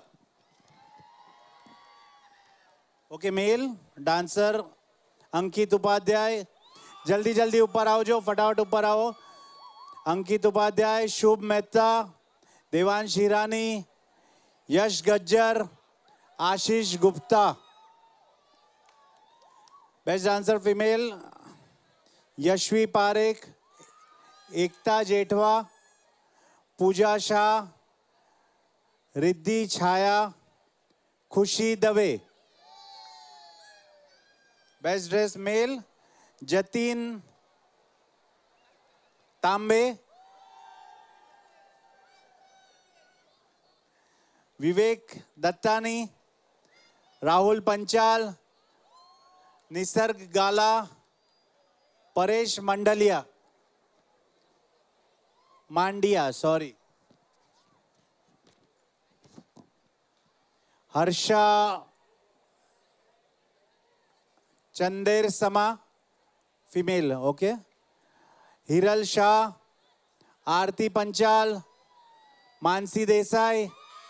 Okay, male dancer Ankit Upadhyay. जल्दी जल्दी ऊपर आओ, जो फटाफट ऊपर आओ। Ankit Upadhyay, Shubh Mehta, Devansh Hirani, Yash Gajjar, Ashish Gupta. Best dancer female Yashvi Parekh, Ekta Jethwa, Pooja Shah, Riddhi Chhaya, Khushi Dave. Best dress male Jatin Tambe, विवेक दत्तानी, राहुल पंचाल, निसर्ग गाला, परेश मंडलिया, मांडिया सॉरी, हर्षा चंदेर समा female. Okay, Hiral Shah, Aarti Panchal, Mansi Desai,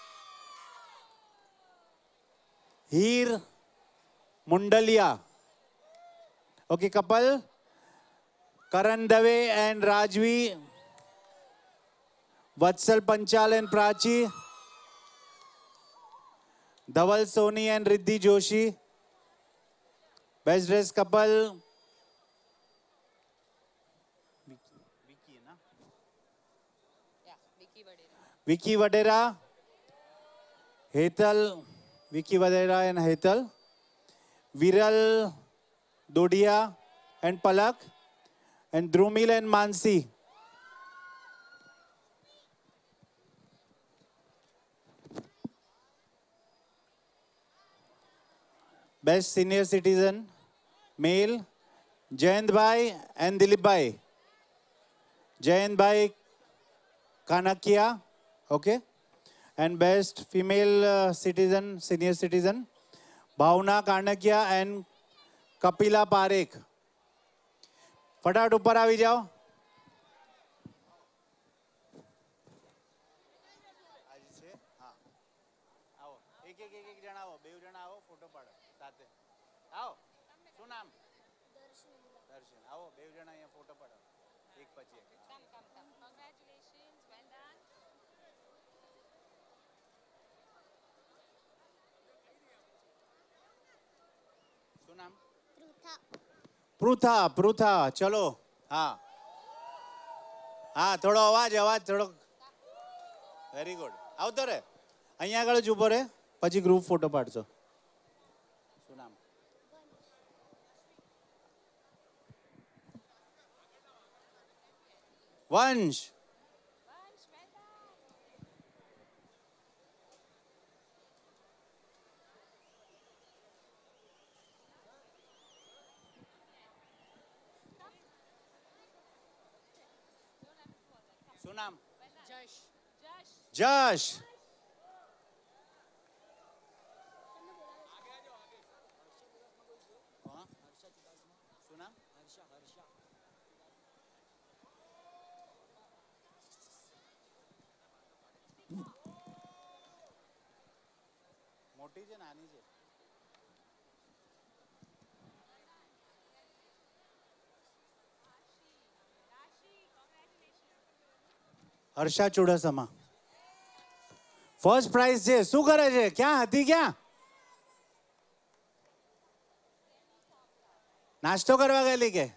Heer Mundalia. Okay, couple Karan Dave and Rajvi, Vatsal Panchal and Prachi, Dhaval Soni and Riddhi Joshi. Best dress couple Vicky Vadera, Hetal, Vicky Vadera and Hetal, Viral Dodiya and Palak, and Dhrumil and Mansi. Best senior citizen male Jayant bhai and Dilip bhai. Jayant bhai Kankia, okay, and best female citizen senior citizen Bhavna Kankia and Kapila Parekh. फटाफट ऊपर आ जाओ। एक एक एक जन आओ, बेव जन आओ, फोटो पाड़ो साथे। आओ, शू नाम? दर्शन। आओ, बेव जन अहीं फोटो पाड़ो, एक પછી એક। Congratulations, well done. शू नाम? पृथा। पृथा, चलो। हाँ हाँ, थोड़ो अवाज अवाज थोड़ो। Very good. आवतो रे, અહીંયા આગળ જ ઊભો રે, પછી ગ્રુપ ફોટો પાડજો। શું નામ? વંશ। શું નામ? જશ। શું નામ? મોટી છે નાની છે હર્ષા ચુડાસમા ફર્સ્ટ પ્રાઇઝ છે શું કરે છે ક્યાં હતી ક્યાં નાસ્તો કરવા ગયેલી કે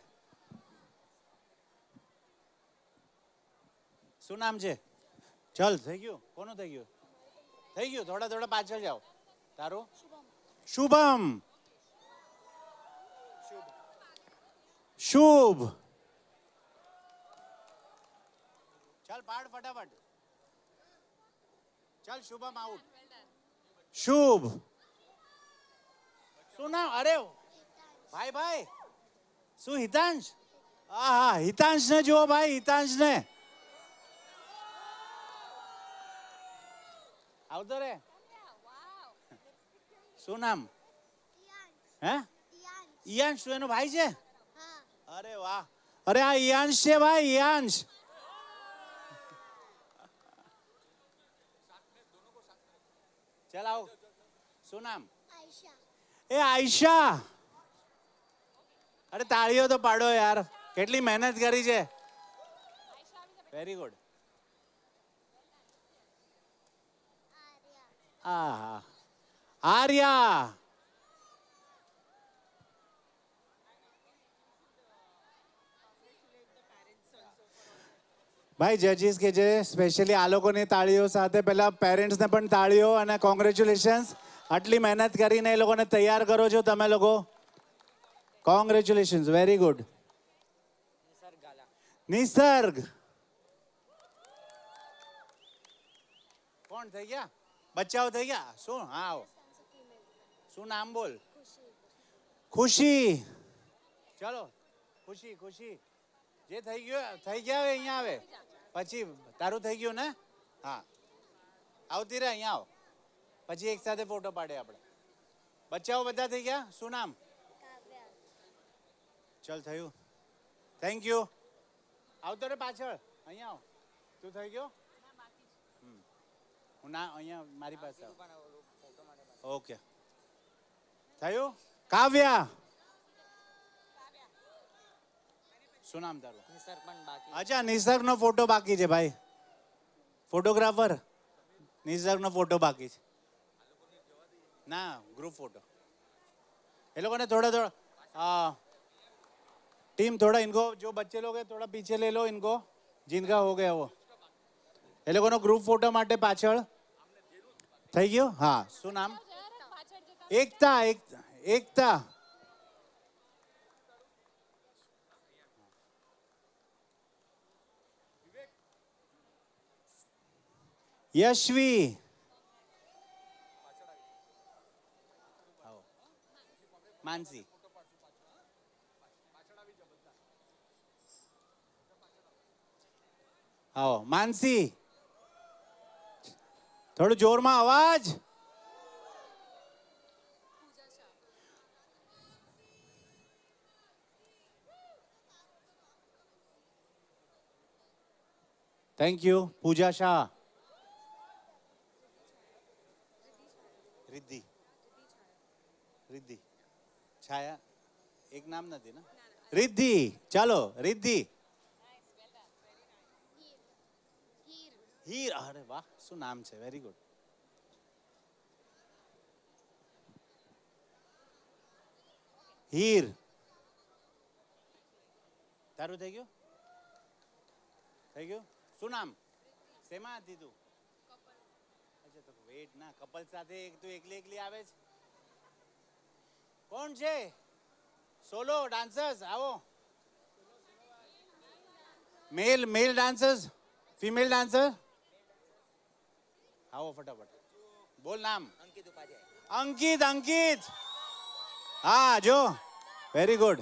શું નામ છે ચલ થઈ ગયું કોનું થઈ ગયું થોડા થોડા પાછળ જાઓ તારું શુભમ શુભ चल पाड़ फटाफट चल शुभम आउट शुभ सुना अरे भाई भाई सु हितांश हाँ हितांश ने जो भाई हितांश ने આવતો રે શું નામ હે ઈયાંશ તું એનો ભાઈ છે અરે વાહ અરે આ ઈયાંશ છે ભાઈ ઈયાંશ चल आओ શું નામ એ આયશા અરે તાળીઓ તો પાડો યાર કેટલી મહેનત કરી છે વેરી ગુડ આહા આર્યા ભાઈ જજીસ કે જે સ્પેશિયલી આ લોકોની તાળીઓ સાથે પહેલા પેરેન્ટ્સને પણ તાળીઓ અને કોંગ્રેચ્યુલેશન્સ આટલી મહેનત કરીને એ લોકોને તૈયાર કરો છો તમે લોકો કોંગ્રેચ્યુલેશન્સ વેરી ગુડ નિસર્ગ કોણ થઈ ગયા બચ્ચાઓ થઈ ગયા શું હા શું નામ બોલ ખુશી ચલો ખુશી ખુશી જે થઈ ગયા હવે અહીંયા આવે પછી તારું થઈ ગયું ને હા આવતી રે અહીંયા આવ પછી એક સાથે ફોટો પાડે આપણે બચ્ચાઓ બધા થઈ ગયા શું નામ ચલ થયું થેન્ક યુ આવતો રે પાછળ અહીંયા આવ તું થઈ ગયો હું ના અહીંયા મારી પાસે ઓકે થયું કાવ્યા શું નામ તારું અચ્છા નિસર્ગ નો ફોટો બાકી છે ભાઈ ફોટોગ્રાફર નિસર્ગ નો ફોટો બાકી છે ના ગ્રુપ फोटो ये लोगों ने थोड़ा थोड़ा टीम थोड़ा इनको जो बच्चे लोग हैं थोड़ा पीछे ले लो इनको जिनका हो गया वो ये लोगों ने ग्रुप फोटो माटे पाछળ થઈ ગયો હા શું નામ એકતા એકતા यशवी मानसी आओ मानसी थोड़ा जोर में आवाज थैंक यू पूजा शाह रिद्धि रिद्धि छाया एक नाम नहीं ना रिद्धि चलो रिद्धि हीर अरे वाह શું નામ છે વેરી ગુડ હીર તારું થઈ ગયું શું નામ શેમાં હતી તું અચ્છા તો વેટ ના કપલ સાથે તું એકલી આવે છે કોણ છે સોલો ડાન્સર્સ આવો મેલ ડાન્સર્સ फीमेल डांसर आओ फटाफट बोल नाम अंकित अंकित हाँ जो वेरी गुड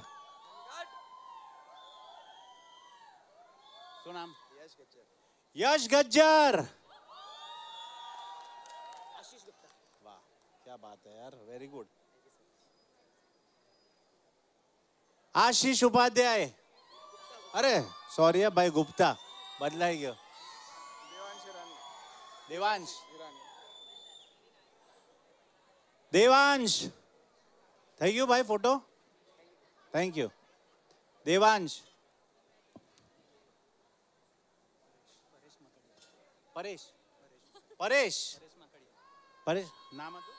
શું નામ यश गज्जर वाह क्या बात है यार वेरी गुड आशीष उपाध्याय अरे सॉरी है भाई गुप्ता बदलाई गयो देवांश દેવાંશ થઈ ગયું ભાઈ photo thank you Devansh Paresh Paresh Paresh નામ હતું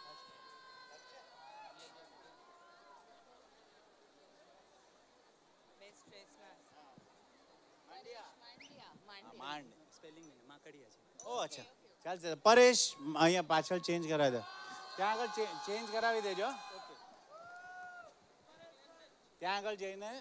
માંડ ઓ અચ્છા ચાલશે પરેશ અહીંયા પાછળ ચેન્જ કરાવી દે ત્યાં આગળ ચેન્જ કરાવી દેજો ત્યાં આગળ જઈને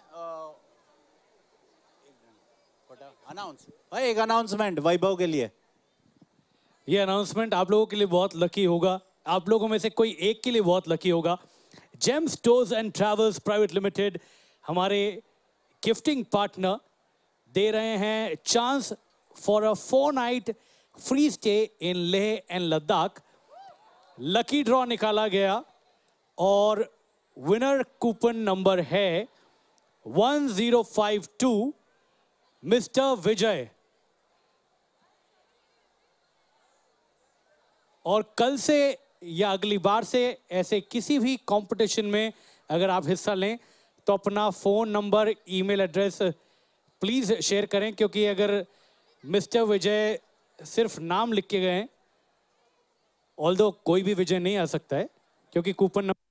अनाउंस एक अनाउंसमेंट वैभव के लिए ये अनाउंसमेंट आप लोगों के लिए बहुत लकी होगा आप लोगों में से कोई एक के लिए बहुत लकी होगा James tours and travels private limited हमारे गिफ्टिंग पार्टनर दे रहे हैं chance for a 4 night free stay in Leh and Ladakh lucky draw निकाला गया और विनर कूपन नंबर है 1052 मिस्टर विजय और कल से या अगली बार से ऐसे किसी भी कंपटीशन में अगर आप हिस्सा लें तो अपना phone number email address please share करें क्योंकि अगर मिस्टर विजय सिर्फ नाम लिख के गए हैं ऑल्दो कोई भी विजय नहीं आ सकता है क्योंकि कूपन नंबर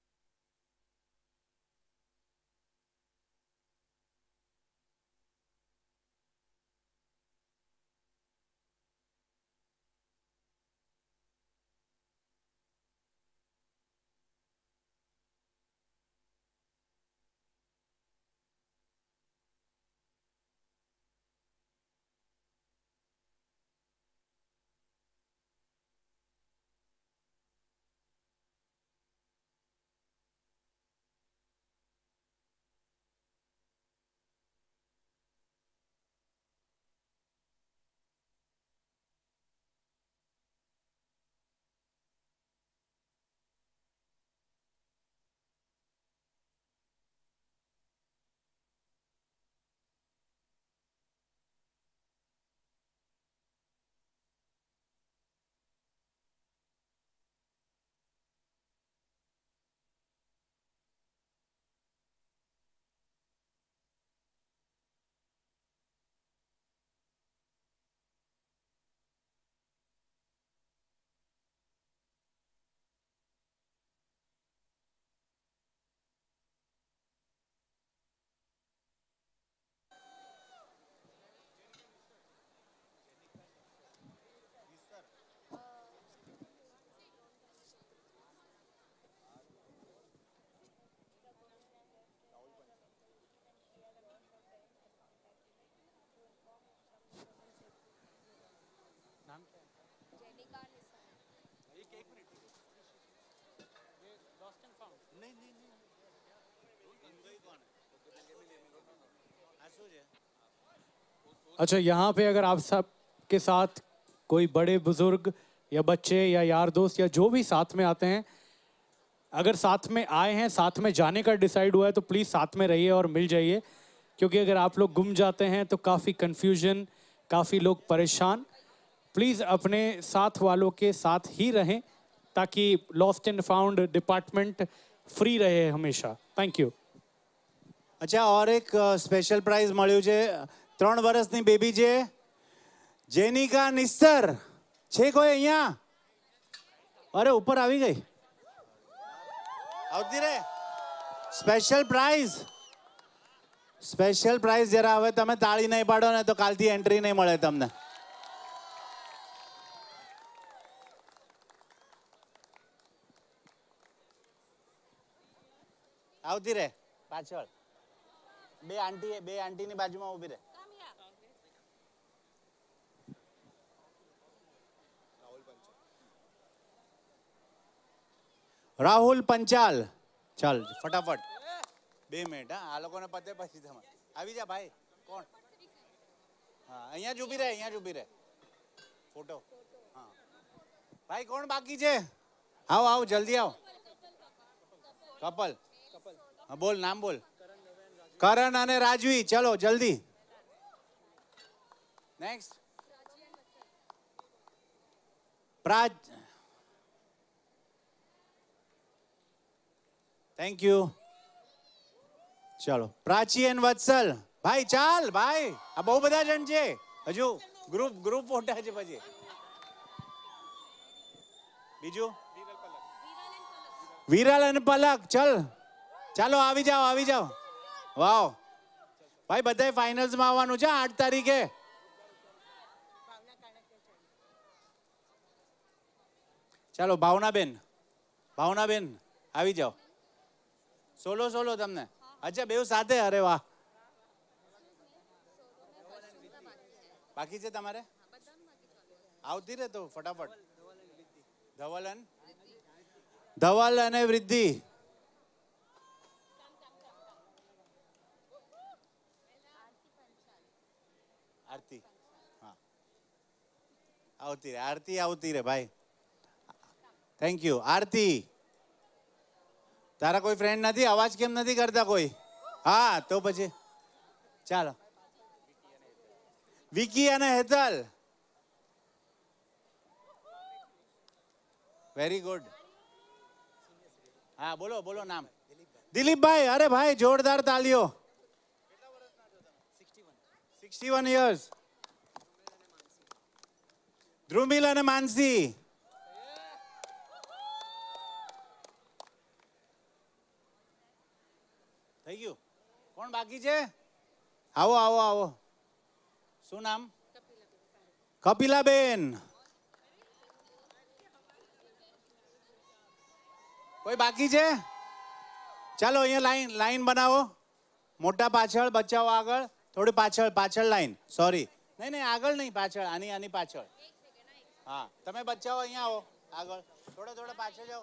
अच्छा यहाँ पे अगर आप सब के साथ कोई बड़े बुजुर्ग या बच्चे या यार दोस्त या जो भी साथ में आते हैं अगर साथ में आए हैं साथ में जाने का डिसाइड हुआ है तो प्लीज़ साथ में रहिए और मिल जाइए क्योंकि अगर आप लोग गुम जाते हैं तो काफ़ी कन्फ्यूजन काफ़ी लोग परेशान प्लीज़ अपने साथ वालों के साथ ही रहें ताकि lost and found department free रहे हमेशा थैंक यू અચ્છા ઓર એક સ્પેશિયલ પ્રાઇઝ મળ્યું છે 3 વર્ષની બેબી છે જેનિકા નિસ્સર છે કોઈ અહીંયા અરે ઉપર આવી ગઈ આવતી રે સ્પેશિયલ પ્રાઇઝ જરા હવે તમે તાળી નહીં પાડો ને તો કાલથી એન્ટ્રી નહીં મળે તમને આવતી રે પાછળ બે આંટીની બાજુમાં ઊભી રહે રાહુલ પંચાલ ચાલ ફટાફટ 2 મિનિટ હા આ લોકોને પતે પછી તમે આવી જા ભાઈ કોણ હા અહીંયા જ ઊભી રહે ફોટો હા ભાઈ કોણ બાકી છે આવો જલ્દી આવો કપલ હા બોલ નામ બોલ करण અને રાજવી ચલો જલ્દી નેક્સ્ટ થેન્ક યુ. ચાલો પ્રાચી એન્ડ વત્સલ ભાઈ ચાલ ભાઈ આ બહુ બધા જણ છે હજુ ગ્રુપ ફોટા છે પછી બીજું વિરલ અને પલક ચલ ચાલો આવી જાઓ વાવ ભાઈ બધાય ફાઇનલ્સ માં આવવાનું છે 8 તારીખે ચાલો ભાવનાબેન આવી જાઓ સોલો તમને અચ્છા બેવ સાથે અરે વાહ બાકી છે તમારે આવતી રહે તો ફટાફટ ધવલ અને વૃદ્ધિ આરતી હા આવતી રે ભાઈ થેન્ક યુ આરતી તારા કોઈ ફ્રેન્ડ નથી અવાજ કેમ નથી કરતા કોઈ હા તો પછી ચાલો વિકી અને હેતલ વેરી ગુડ હા બોલો નામ દિલીપભાઈ અરે ભાઈ જોરદાર તાલીઓ 61 years ધ્રુમિલ અને માનસી થઈ ગયું કોણ બાકી છે આવો શું નામ કપિલાબેન કોઈ બાકી છે ચાલો અહીંયા લાઈન બનાવો મોટા પાછળ બચ્ચાઓ આગળ થોડી પાછળ લાઈન સોરી નહીં આગળ નહીં પાછળ આની પાછળ હા તમે બચ્ચાઓ અહીંયા આવો આગળ થોડા પાછળ જાઓ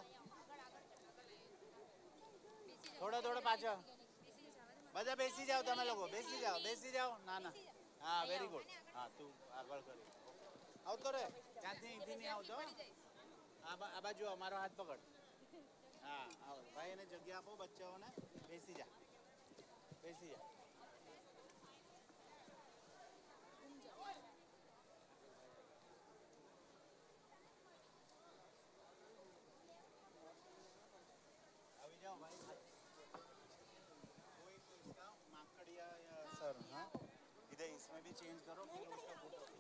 થોડા પાછળ બધા બેસી જાઓ તમે લોકો બેસી જાઓ ના હા વેરી ગુડ હા તું આગળ કરી આવતો રે ત્યાંથી નહીં આવતો આ બાજુ અમારો હાથ પકડ હા આવો ભાઈ એને જગ્યા આપો બચ્ચાઓને બેસી જા આવી જાઓ ભાઈ कोई तो इसका माकड़िया या सर हाँ इधर इसमें भी चेंज करो फिर उसका फोटो